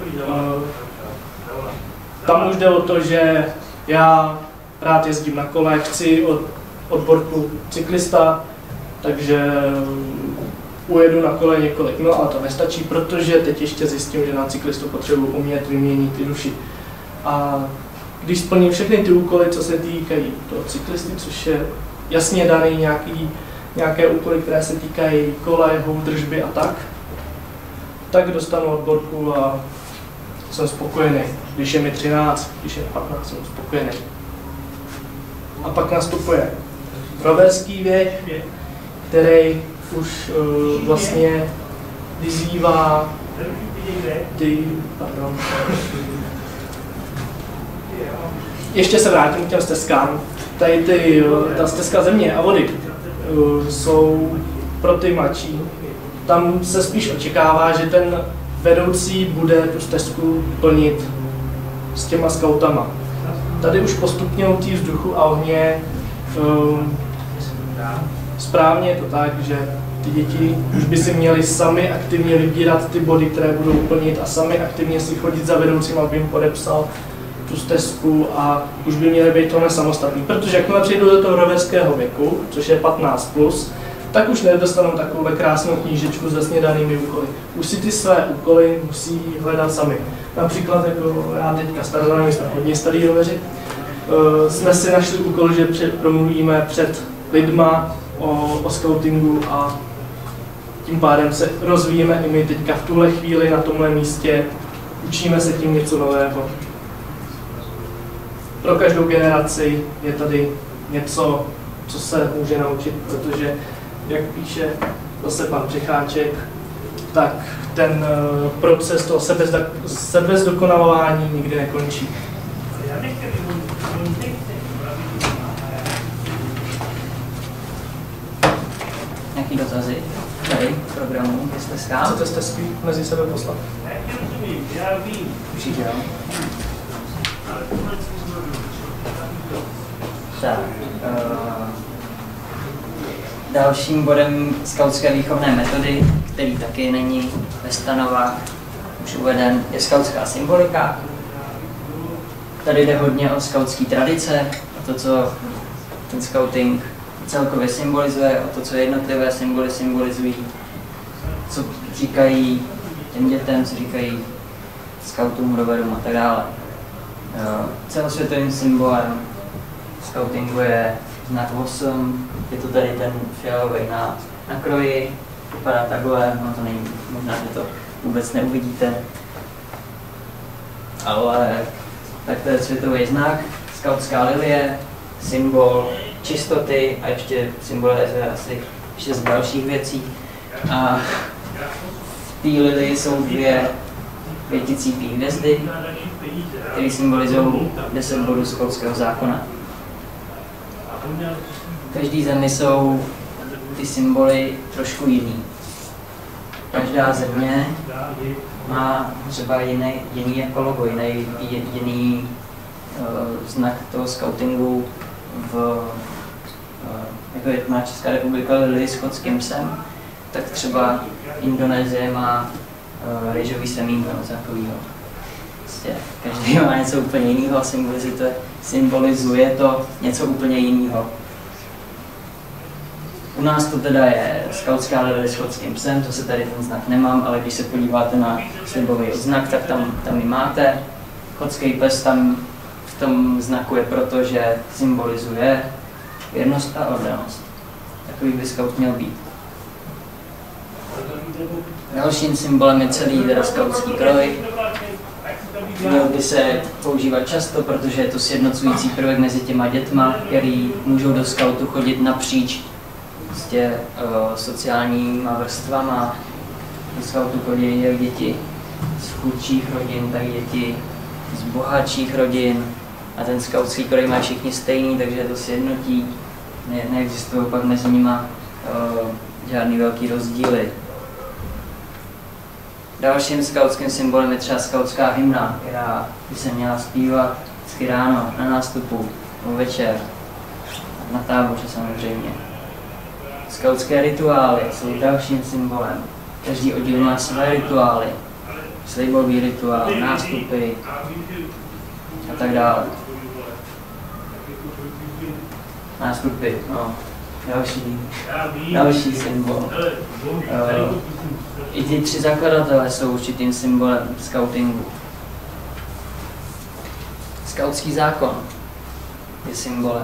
Tam už jde o to, že já rád jezdím na kole, chci od odborku cyklista, takže ujedu na kole několik mil, ale to nestačí, protože teď ještě zjistím, že na cyklistu potřebuji umět vyměnit ty duši. A když splním všechny ty úkoly, co se týkají toho cyklisty, což je jasně daný nějaký, nějaké úkoly, které se týkají koleje, držby a tak, tak dostanu odborku a jsem spokojený. Když je mi třináct, když je patnáct, jsem spokojený. A pak nastupuje roverský věk, který už uh, vlastně vyzývá ty, pardon. Ještě se vrátím k těm stezkám. Tady ty, ta stezka země a vody uh, jsou pro ty mladší. Tam se spíš očekává, že ten vedoucí bude tu stezku plnit s těma skautama. Tady už postupně u té vzduchu a ohně um, správně je to tak, že ty děti už by si měly sami aktivně vybírat ty body, které budou plnit a sami aktivně si chodit za vedoucím, aby jim podepsal tu stezku a už by měly být tohle samostatný. Protože jakmile přijdou do toho roverského věku, což je patnáct plus, tak už nedostanou takovou krásnou knížečku se snědanými úkoly. Už si ty své úkoly musí hledat sami. Například jako já teďka starozvaný, my jsme hodně starý roveři, uh, jsme si našli úkol, že před, promluvíme před lidma o, o scoutingu a tím pádem se rozvíjíme i my teďka v tuhle chvíli na tomhle místě, učíme se tím něco nového. Pro každou generaci je tady něco, co se může naučit, protože, jak píše zase pan Přicháček, tak ten proces toho sebezdokonalování nikdy nekončí. Nějaký dotazy tady k programu, jestli schám? Chcete stezky mezi sebe poslat? Určitě jo. Tak, uh, dalším bodem skautské výchovné metody, který taky není ve stanovách už uveden, je skautská symbolika. Tady jde hodně o skautské tradice, o to, co ten skauting celkově symbolizuje, o to, co jednotlivé symboly symbolizují, co říkají těm dětem, co říkají skautům, roverům a tak dále. Uh, celosvětovým symbolem skautingu je znak osm, je to tady ten fialový na, na kroji, vypadá takhle, no to není, možná, že to vůbec neuvidíte, ale tak to je světový znak, skautská lilie, symbol čistoty a ještě symbolizuje asi šest dalších věcí. A v té lilii jsou dvě pěticípé hvězdy, které symbolizují deset bodů skautského zákona. V každé zemi jsou ty symboly trošku jiný. Každá země má třeba jiný, jiný jako logo, jiný, jiný uh, znak toho skautingu. V, uh, jako je, má Česká republika lili s skotským psem, tak třeba Indonésie má uh, rýžový semínko, něco takového. Prostě každý má něco úplně jiného a symbolizuje, symbolizuje to něco úplně jiného. U nás to teda je skautská lilie s skotským psem, to se tady ten znak nemám, ale když se podíváte na slibový znak, tak tam, tam ji máte. Skotský pes tam v tom znaku je proto, že symbolizuje věrnost a oddanost. Takový by skaut měl být. Dalším symbolem je celý teda skautský kroj. Měl by se používat často, protože je to sjednocující prvek mezi těma dětma, který můžou do skautu chodit napříč prostě, uh, sociálníma vrstvama. Do skautu chodí jak děti z chudších rodin, tak děti z bohatších rodin. A ten skautský kroj má všichni stejný, takže to sjednotí. Ne, neexistují pak mezi nimi uh, žádný velký rozdíly. Dalším skautským symbolem je třeba skautská hymna, která by se měla zpívat vždycky ráno, na nástupu, nebo večer, na táboře samozřejmě. Skautské rituály jsou dalším symbolem. Každý oddíl má své rituály, slibový rituál, nástupy a tak dále. Nástupy, no, další, další symbol. Uh, I ty tři zakladatelé jsou určitým symbolem skautingu. Skautský zákon je symbolem.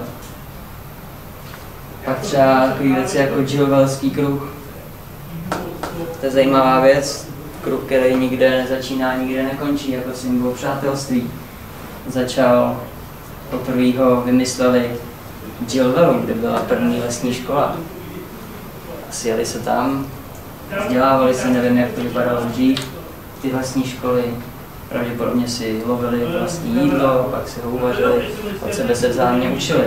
Pak třeba takový věci jako Gilvelský kruh. To je zajímavá věc. Kruh, který nikde nezačíná, nikde nekončí, jako symbol přátelství. Začal, poprvé ho vymysleli v Gilvelu, kde byla první lesní škola. Sjeli se tam, vzdělávali se, nevím, jak to vypadalo dřív, ty lesní školy. Pravděpodobně si lovili vlastní jídlo, pak si ho uvařili, od sebe se vzájemně učili.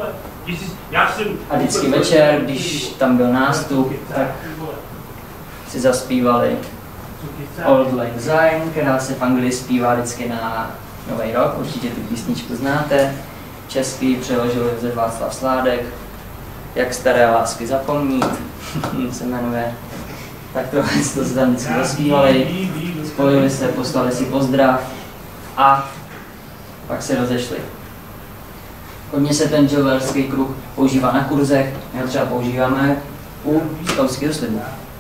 A vždycky večer, když tam byl nástup, tak si zaspívali Old Lang Syne, která se v Anglii zpívá vždycky na Nový rok, určitě tu písničku znáte. Český přeložil Josef Václav Sládek, Jak staré lásky zapomnít, se jmenuje. Tak tohle to se tam vždycky zaspívali, spojili se, poslali si pozdrav a pak se rozešli. Hodně se ten jewellerský kruh používá na kurzech, my ho třeba používáme u skautského slibu.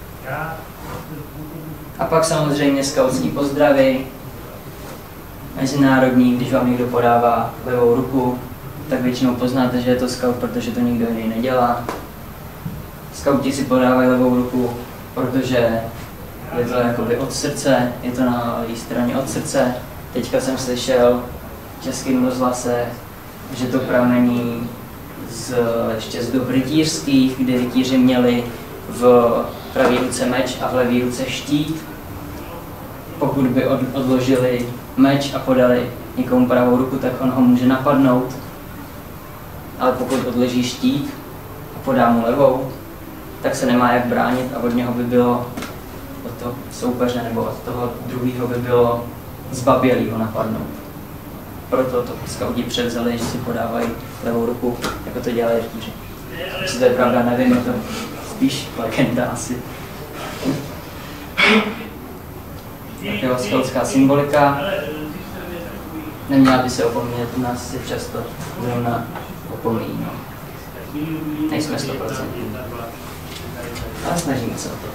A pak samozřejmě skautský pozdravy, mezinárodní, když vám někdo podává levou ruku, tak většinou poznáte, že je to skaut, protože to nikdo jiný nedělá. Skauti si podávají levou ruku, protože je to jakoby od srdce, je to na levé straně od srdce. Teďka jsem slyšel v Českém rozhlase, že to pramení z, ještě z dob rytířských, kdy rytíři měli v pravé ruce meč a v levé ruce štít. Pokud by od, odložili meč a podali někomu pravou ruku, tak on ho může napadnout. Ale pokud odloží štít a podá mu levou, tak se nemá jak bránit a od něho by bylo, od toho soupeře nebo od toho druhého by bylo zbabělý ho napadnout. Proto to skauti převzali, že si podávají levou ruku, jako to dělají rytíři. Jestli to je pravda, nevím, je to spíš legenda asi. Taková skautská symbolika. Neměla by se opomínat, u nás si často zrovna opomíjí. No. Nejsme sto procent. Ale snažíme se o to.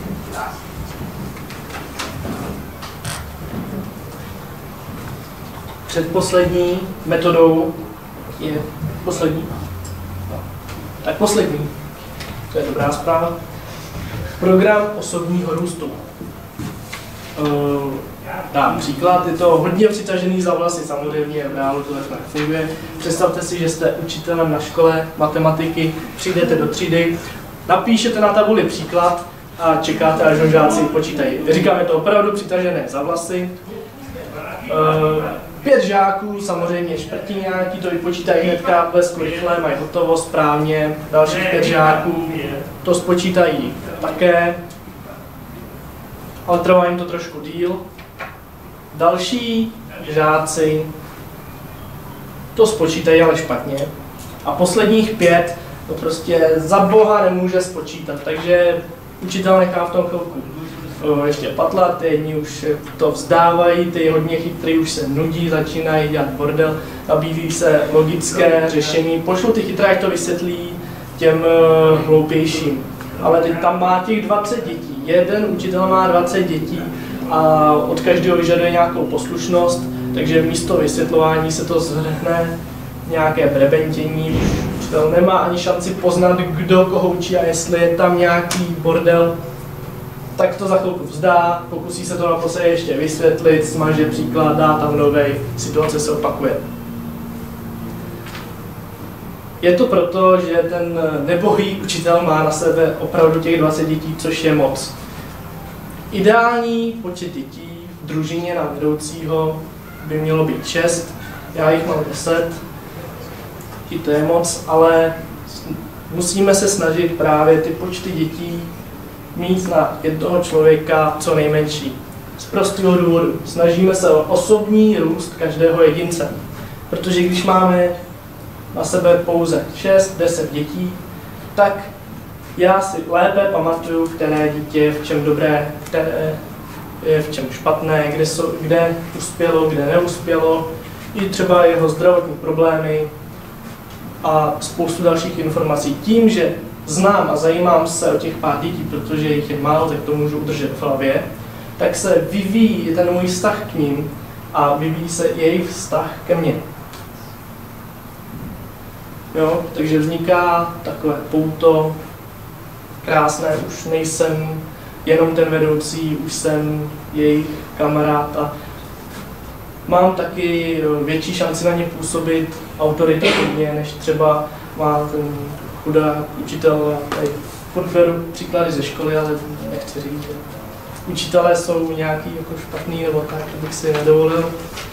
Předposlední metodou je poslední. Tak poslední. To je dobrá zpráva. Program osobního růstu. Uh, dám příklad, je to hodně přitažený za vlasy, samozřejmě v reálu to takhle nefunguje. Představte si, že jste učitelem na škole matematiky, přijdete do třídy, napíšete na tabuli příklad a čekáte, až ho žáci počítají. Říkám, je to opravdu přitažené za vlasy. Uh, pět žáků, samozřejmě šprtí nějaký, to vypočítají hnedka, blesku rychle, mají hotovo, správně. Dalších pět žáků to spočítají také, ale trvá jim to trošku díl. Další žáci to spočítají, ale špatně. A posledních pět to prostě za boha nemůže spočítat, takže učitel nechá v tom chvilku ještě patlat, ty jedni už to vzdávají, ty hodně chytrý už se nudí, začínají dělat bordel, nabízí se logické řešení, pošlu ty chytré, jak to vysvětlí těm hloupějším. Ale teď tam má těch dvacet dětí, jeden učitel má dvacet dětí a od každého vyžaduje nějakou poslušnost, takže místo vysvětlování se to zvrhne nějaké brebentění, učitel nemá ani šanci poznat, kdo koho učí a jestli je tam nějaký bordel, tak to za chvilku vzdá, pokusí se to naposledy ještě vysvětlit, smaže příklad, dá tam novej, situace se opakuje. Je to proto, že ten nebohý učitel má na sebe opravdu těch dvacet dětí, což je moc. Ideální počet dětí v družině na vedoucího by mělo být šest, já jich mám deset, i to je moc, ale musíme se snažit právě ty počty dětí mít na jednoho člověka co nejmenší. Z prostého důvodu. Snažíme se o osobní růst každého jedince. Protože když máme na sebe pouze šest deset dětí, tak já si lépe pamatuju, které dítě je v čem dobré, které je v čem špatné, kde, jsou, kde uspělo, kde neuspělo, i třeba jeho zdravotní problémy a spoustu dalších informací. Tím, že znám a zajímám se o těch pár dětí, protože jich je málo, tak to můžu udržet v hlavě, tak se vyvíjí ten můj vztah k ním a vyvíjí se jejich vztah ke mně. Jo, takže vzniká takové pouto krásné, už nejsem jenom ten vedoucí, už jsem jejich kamarád a mám taky větší šanci na ně působit autoritativně, než třeba má ten chudá učitel. Tady furt beru příklady ze školy, ale nechci říct, že učitelé jsou nějaký jako špatný nebo tak, to bych si nedovolil.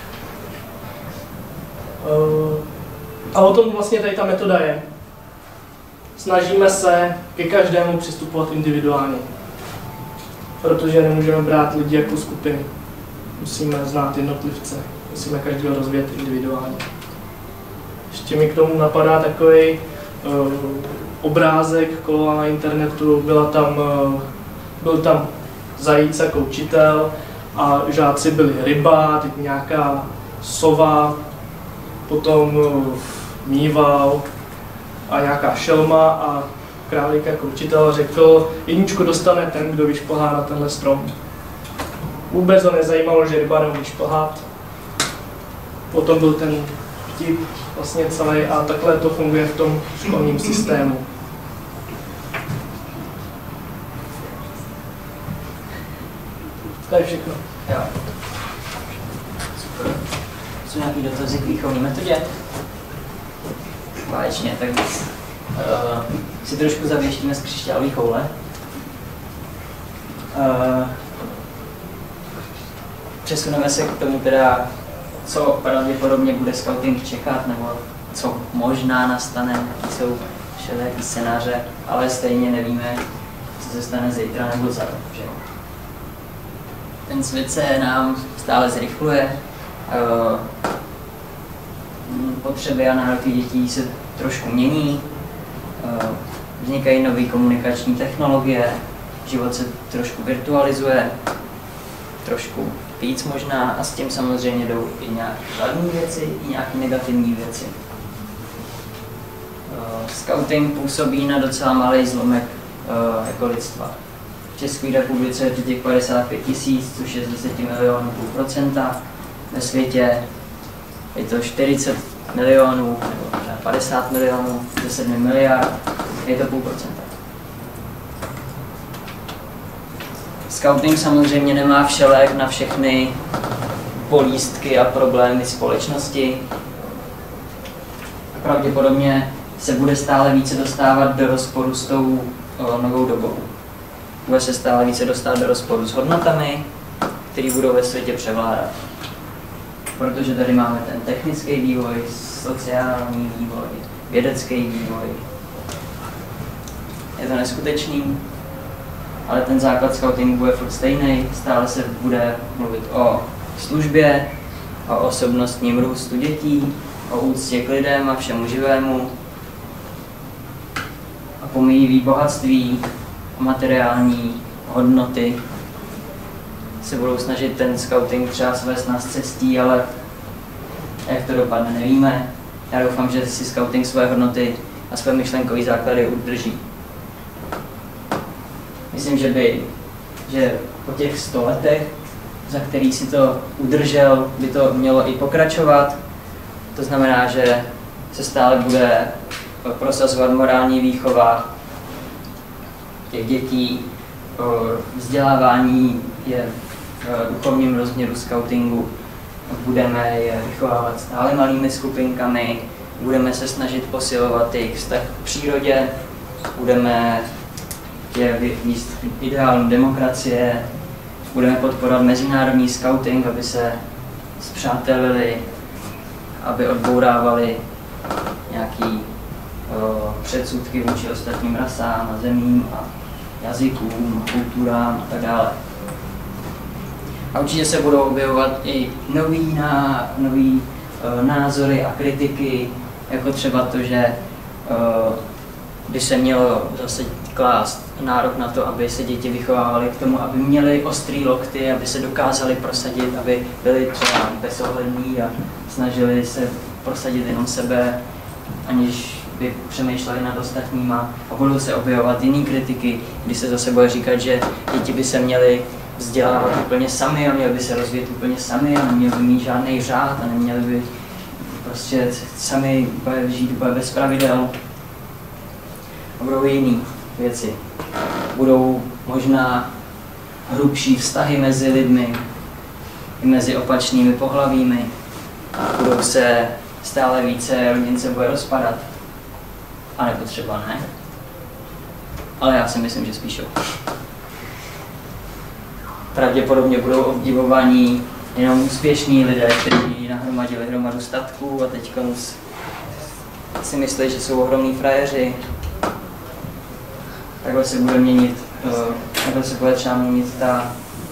A o tom vlastně tady ta metoda je. Snažíme se ke každému přistupovat individuálně. protože nemůžeme brát lidi jako skupiny. Musíme znát jednotlivce, musíme každého rozvíjet individuálně. Ještě mi k tomu napadá takový uh, obrázek koloval na internetu, byla tam, uh, byl tam zajíc jako učitel a žáci byli ryba, teď nějaká sova, potom uh, mýval a nějaká šelma a králík jako učitel řekl, jedničku dostane ten, kdo vyšplhá na tenhle strom. Vůbec ho nezajímalo, že ryba neumí šplhat. Potom byl ten vtip vlastně celý a takhle to funguje v tom školním systému. To je všechno. Jo. Super. Jsou nějaký dotazy k výchovní metodě? Báječně, tak uh, si trošku zavěštíme z křišťálový koule. Uh, přesuneme se k tomu teda, co pravděpodobně bude scouting čekat, nebo co možná nastane, jaký jsou všelijaký scénáře, ale stejně nevíme, co se stane zítra nebo za rok, že? Ten svět se nám stále zrychluje, uh, potřeby a nároky dětí se trošku mění, uh, vznikají nové komunikační technologie, život se trošku virtualizuje, trošku víc možná a s tím samozřejmě jdou i nějaké kladné věci, i nějaké negativní věci. Uh, scouting působí na docela malý zlomek uh, jako lidstva. V České republice je to těch padesát pět tisíc, což je z deset milionů půl procenta. Ve světě je to čtyřicet milionů, nebo padesát milionů, ze sedmi miliard, je to půl procenta. Scouting samozřejmě nemá všelék na všechny bolístky a problémy společnosti. Pravděpodobně se bude stále více dostávat do rozporu s tou o, novou dobou. Bude se stále více dostávat do rozporu s hodnotami, které budou ve světě převládat. Protože tady máme ten technický vývoj, sociální vývoj, vědecký vývoj. Je to neskutečný, ale ten základ scoutingu bude furt stejný. Stále se bude mluvit o službě, o osobnostním růstu dětí, o úctě k lidem a všemu živému, a pomíjivý bohatství, a materiální hodnoty. Se budou snažit ten scouting třeba svést nás cestí, ale jak to dopadne, nevíme. Já doufám, že si scouting své hodnoty a své myšlenkové základy udrží. Myslím, že by, že po těch sto letech, za který si to udržel, by to mělo i pokračovat. To znamená, že se stále bude prosazovat morální výchova těch dětí, vzdělávání je v duchovním rozměru scoutingu. Budeme je vychovávat stále malými skupinkami, budeme se snažit posilovat jejich vztah k přírodě, budeme je výst ideálů demokracie, budeme podporovat mezinárodní scouting, aby se spřátelili, aby odbourávali nějaký o, předsudky vůči ostatním rasám a zemím a jazykům, kulturám a tak dále. A určitě se budou objevovat i nový, ná, nový uh, názory a kritiky, jako třeba to, že uh, by se mělo zase klást nárok na to, aby se děti vychovávaly k tomu, aby měly ostrý lokty, aby se dokázali prosadit, aby byli třeba bezohlední a snažili se prosadit jenom sebe, aniž by přemýšleli nad ostatníma. A budou se objevovat jiný kritiky, kdy se zase bude říkat, že děti by se měly vzdělávat úplně sami a měli by se rozvíjet úplně sami a neměli by mít žádný řád a neměli by prostě sami žít úplně bez pravidel. A budou jiný věci. Budou možná hrubší vztahy mezi lidmi, i mezi opačnými pohlavími. Budou se stále více, rodin se bude rozpadat. A nebo třeba ne. Ale já si myslím, že spíš jo. Pravděpodobně budou obdivovaní jenom úspěšní lidé, kteří nahromadili hromadu statků a teď si myslí, že jsou ohromní frajeři. Takhle se bude měnit uh, Takhle se bude třeba měnit ta,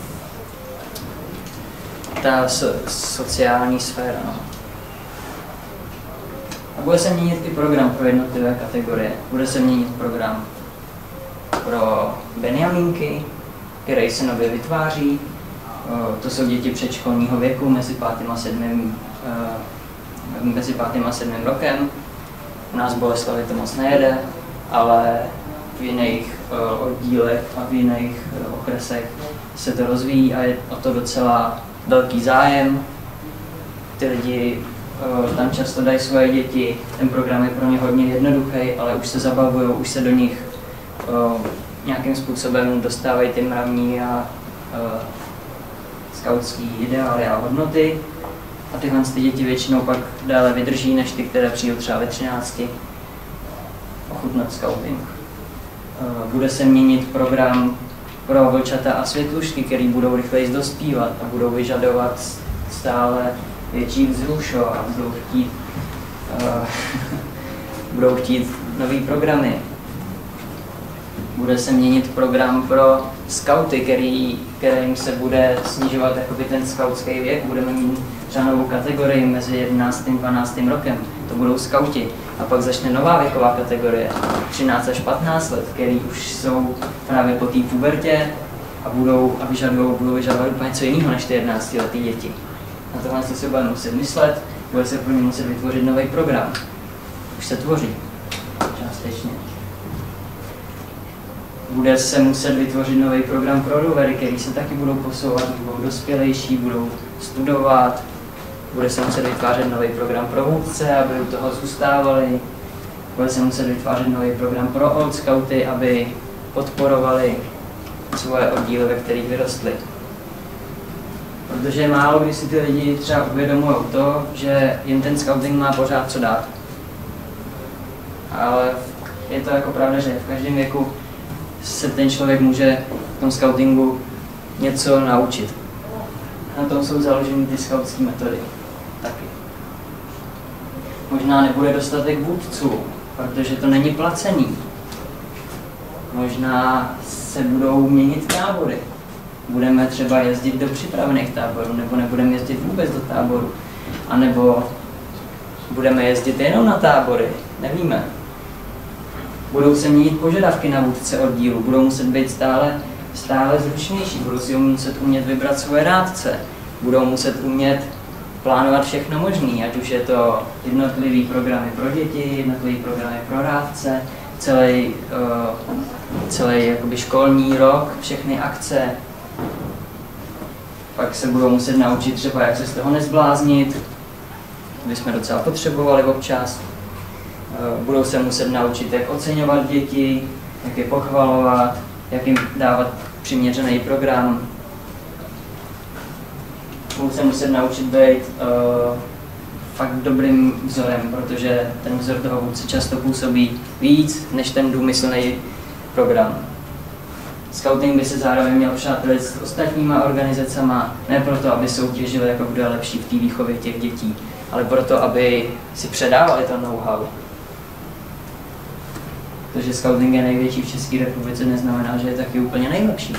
ta so, sociální sféra. No. A bude se měnit i program pro jednotlivé kategorie. Bude se měnit program pro benjamínky, který se nově vytváří. To jsou děti předškolního věku mezi pátým a sedmým, mezi pátým a sedmým rokem. U nás v Boleslavi to moc nejede, ale v jiných oddílech a v jiných okresech se to rozvíjí a je o to docela velký zájem. Ty lidi tam často dají svoje děti, ten program je pro ně hodně jednoduchý, ale už se zabavují, už se do nich nějakým způsobem dostávají ty mravní a skautský ideály a hodnoty. A tyhle ty děti většinou pak dále vydrží, než ty, které přijdou třeba ve třinácti ochutnat skauting. Bude se měnit program pro vlčata a světlušky, který budou rychleji dospívat a budou vyžadovat stále větší vzrušo a budou chtít, uh, budou chtít nový programy. Bude se měnit program pro skauty, který, kterým se bude snižovat jakoby ten skautský věk. Budeme mít třeba novou kategorii mezi jedenáctým a dvanáctým rokem. To budou skauti. A pak začne nová věková kategorie, třináct až patnáct let, který už jsou právě po té pubertě a budou a vyžadují, budou vyžadovat úplně něco jiného než ty jedenáctiletý děti. Na tohle se bude muset myslet, bude se pro ně muset vytvořit nový program. Už se tvoří, částečně. Bude se muset vytvořit nový program pro rovery, který se taky budou posouvat, budou dospělejší, budou studovat. Bude se muset vytvářet nový program pro vůdce, aby u toho zůstávali. Bude se muset vytvářet nový program pro old scouty, aby podporovali svoje oddíly, ve kterých vyrostli. Protože málo kdy si ty lidi třeba uvědomují to, že jim ten scouting má pořád co dát. Ale je to jako pravda, že v každém věku se ten člověk může v tom scoutingu něco naučit. Na tom jsou založeny ty skautské metody. Taky. Možná nebude dostatek vůdců, protože to není placený. Možná se budou měnit tábory. Budeme třeba jezdit do připravených táborů, nebo nebudeme jezdit vůbec do táboru. A nebo budeme jezdit jenom na tábory, nevíme. Budou se měnit požadavky na vůdce oddílu, budou muset být stále, stále zručnější, budou si muset umět vybrat svoje rádce, budou muset umět plánovat všechno možné, ať už je to jednotlivý programy pro děti, jednotlivý programy pro rádce, celý, uh, celý jakoby školní rok, všechny akce. Pak se budou muset naučit třeba, jak se z toho nezbláznit, to bychom docela potřebovali občas. Uh, budou se muset naučit, jak oceňovat děti, jak je pochvalovat, jak jim dávat přiměřený program. Budou se muset naučit být uh, fakt dobrým vzorem, protože ten vzor toho vůdce často působí víc, než ten důmyslný program. Scouting by se zároveň měl přátelit s ostatníma organizacema, ne proto, aby soutěžili, jako kdo je lepší v té výchově těch dětí, ale proto, aby si předávali to know-how. To, že scouting je největší v České republice, neznamená, že je taky úplně nejlepší.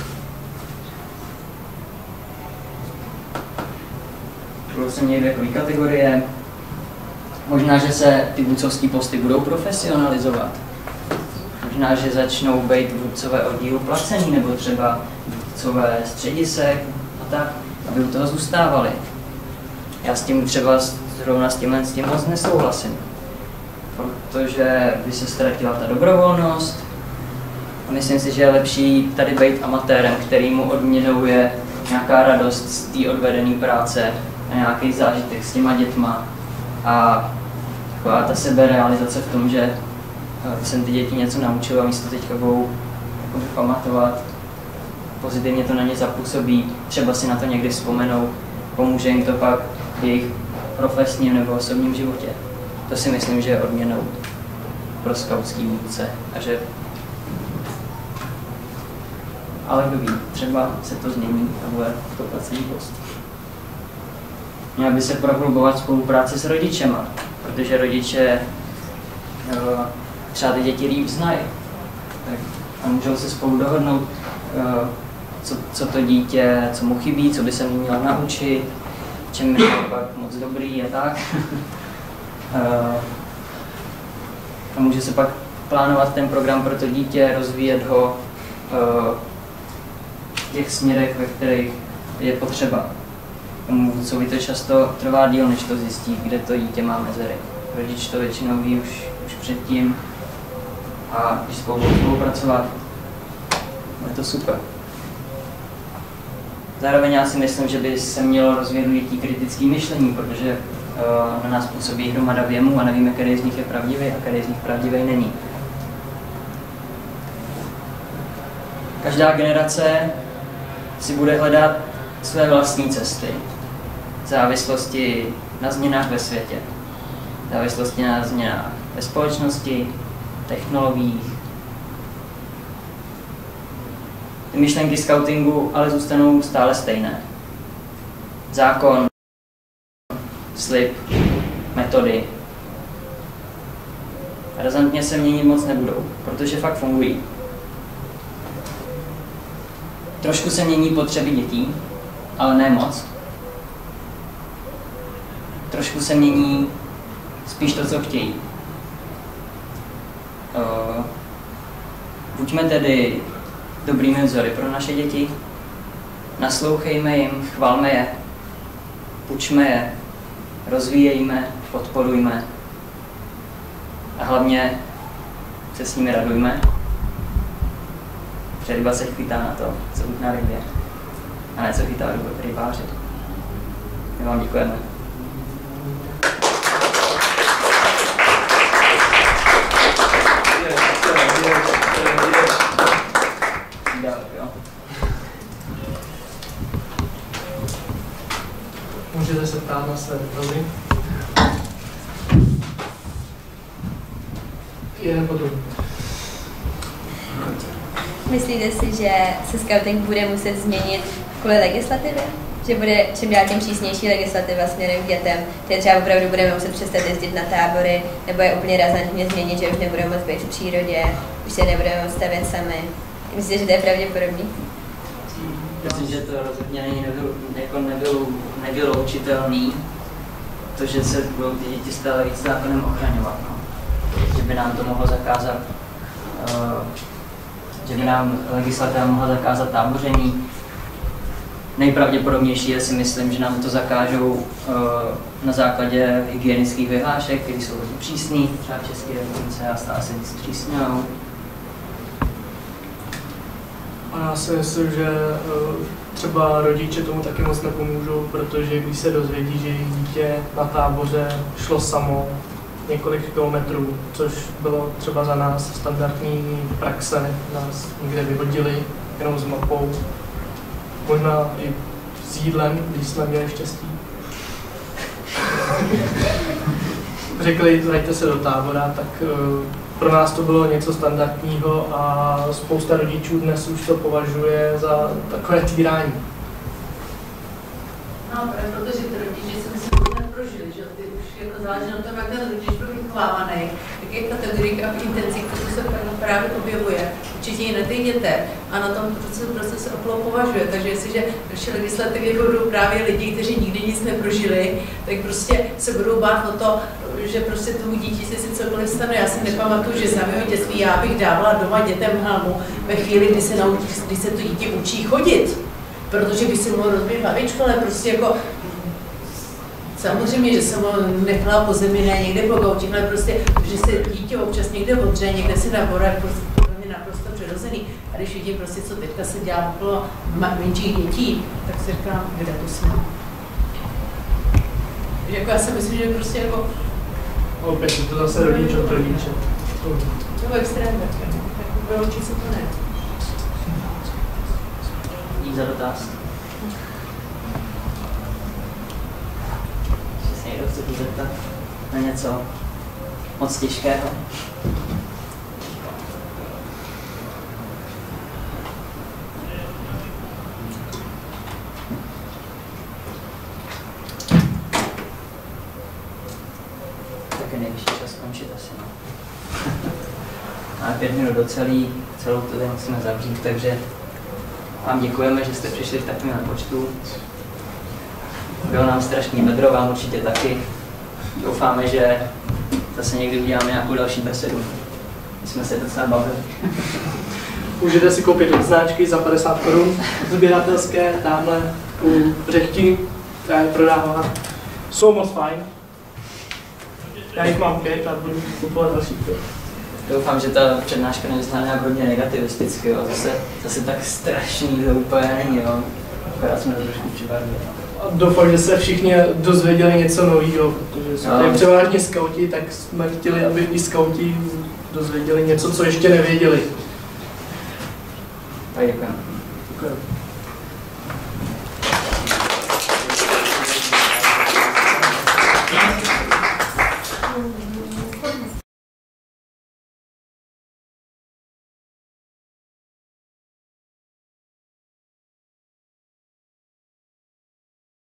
Budou se měnit věkové kategorie. Možná, že se ty vůdcovské posty budou profesionalizovat. Možná, že začnou být vůdcové oddílu placený, nebo třeba vůdcové středisek a tak, aby u toho zůstávali. Já s tím třeba zrovna s tímhle s tím moc nesouhlasím. Protože by se ztratila ta dobrovolnost. A myslím si, že je lepší tady být amatérem, kterýmu odměnou je nějaká radost z té odvedené práce a nějaký zážitek s těma dětma. A taková ta seberealizace v tom, že jsem ty děti něco naučil a místo teďka budou jako pamatovat. Pozitivně to na ně zapůsobí, třeba si na to někdy vzpomenou, pomůže jim to pak v jejich profesním nebo osobním životě. To si myslím, že je odměnou pro skautský vůdce a že... Ale kdo ví, třeba se to změní a bude to placený post. Měla by se prohlubovat spolupráce s rodičema, protože rodiče třeba ty děti líp znají. Tak a můžou se spolu dohodnout, co, co to dítě, co mu chybí, co by se mu mělo naučit, čem je pak moc dobrý a tak. A může se pak plánovat ten program pro to dítě, rozvíjet ho v těch směrech, ve kterých je potřeba. Můžu to často trvá díl, než to zjistí, kde to dítě má mezery. Rodič to většinou ví už, už předtím a když spolu spolupracovat, je to super. Zároveň já si myslím, že by se mělo rozvíjet u dětí kritické myšlení, protože uh, na nás působí hromada věmů a nevíme, který z nich je pravdivý a který z nich pravdivý není. Každá generace si bude hledat své vlastní cesty, v závislosti na změnách ve světě, v závislosti na změnách ve společnosti, technologiích. Ty myšlenky skautingu ale zůstanou stále stejné. Zákon, slib, metody. Razantně se měnit moc nebudou, protože fakt fungují. Trošku se mění potřeby dětí, ale ne moc. Trošku se mění spíš to, co chtějí. Uh, buďme tedy dobrými vzory pro naše děti, naslouchejme jim, chvalme je, učme je, rozvíjejme, podporujme a hlavně se s nimi radujme. Protože ryba se chytá na to, co chutná rybě, a ne co chytá rybáři. My vám děkujeme. Můžete se ptát na své dotazy. Je potom. Myslíte si, že se scouting bude muset změnit kvůli legislativě? Že bude čím dál tím přísnější legislativa směrem k dětem? Že třeba opravdu budeme muset přestat jezdit na tábory, nebo je úplně razantně změnit, že už nebudeme moc být v přírodě, už se nebudeme moc stavět sami? Myslíte, že to je pravděpodobný? Myslím, že to rozhodně není nevyl, jako nebyl, nevyloučitelný, to, že se budou ty děti stále víc zákonem ochraňovat. No. Že by nám to mohlo zakázat, uh, že by nám legislativa mohla zakázat táboření. Nejpravděpodobnější je, si myslím, že nám to zakážou uh, na základě hygienických vyhlášek, které jsou hodně přísný, třeba v České republice a stále se nic přísňujou. A já si myslím, že třeba rodiče tomu taky moc nepomůžou, protože když se dozvědí, že jejich dítě na táboře šlo samo několik kilometrů, což bylo třeba za nás standardní praxe, nás někde vyhodili jenom s mapou, možná i s jídlem, když jsme měli štěstí. Řekli, zajďte se do tábora, tak pro nás to bylo něco standardního a spousta rodičů dnes už to považuje za takové týrání. No, právě protože ty rodiče si myslím, že neprožili, že ty už jako záleží na tom, jak ten rodič byl vychovávaný, jaké kategorie a intencí, které se právě objevuje. Určitě i na těch dětech a na tom procesu prostě se okolo považuje. Takže jestliže naše legislativy budou právě lidi, kteří nikdy nic neprožili, tak prostě se budou bát o to, že prostě tomu dítě se si cokoliv stane. Já si nepamatuju, že za mého dětství já bych dávala doma dětem helmu ve chvíli, kdy se, naučí, kdy se to dítě učí chodit. Protože by si mohl rozbít hlavičku, ale prostě jako samozřejmě, že jsem ho nechala po zemi, ne někde po gauči, ale prostě, že se dítě občas někde odře, někde se na borách, prostě to je naprosto přirozený. A když vidím prostě, co teďka se dělá okolo menších dětí, tak si říkám, kde to jsme. Jako já si myslím, že prostě jako... Opět je to zase rodič od rodiče. To je extrém také, tak vyloučit se to ne. Dík za dotaz. Že se někdo chce tu zeptat na něco moc těžkého. Tak je nejvyšší čas skončit asi. máme pět minut do celý, celou to tady musíme zavřít, takže vám děkujeme, že jste přišli v takovém počtu. Bylo nám strašný vedro, vám určitě taky. Doufáme, že zase někdy uděláme nějakou další besedu. My jsme se docela bavili. Můžete si koupit značky za padesát korun, sběratelské, tamhle u řechti, která je prodává. Jsou moc fajn. Já jich mám pět a budu kupovat další pět. Doufám, že ta přednáška nevyzná nějak hodně negativisticky, jo. Zase, zase tak strašný to úplně není, jo. Akorát jsme to trošku přibarvili. Doufám, že se všichni dozvěděli něco nového, protože jsme tady převážně skauti, tak jsme chtěli, aby i skauti dozvěděli něco, co ještě nevěděli. Tak děkujeme. Děkujeme.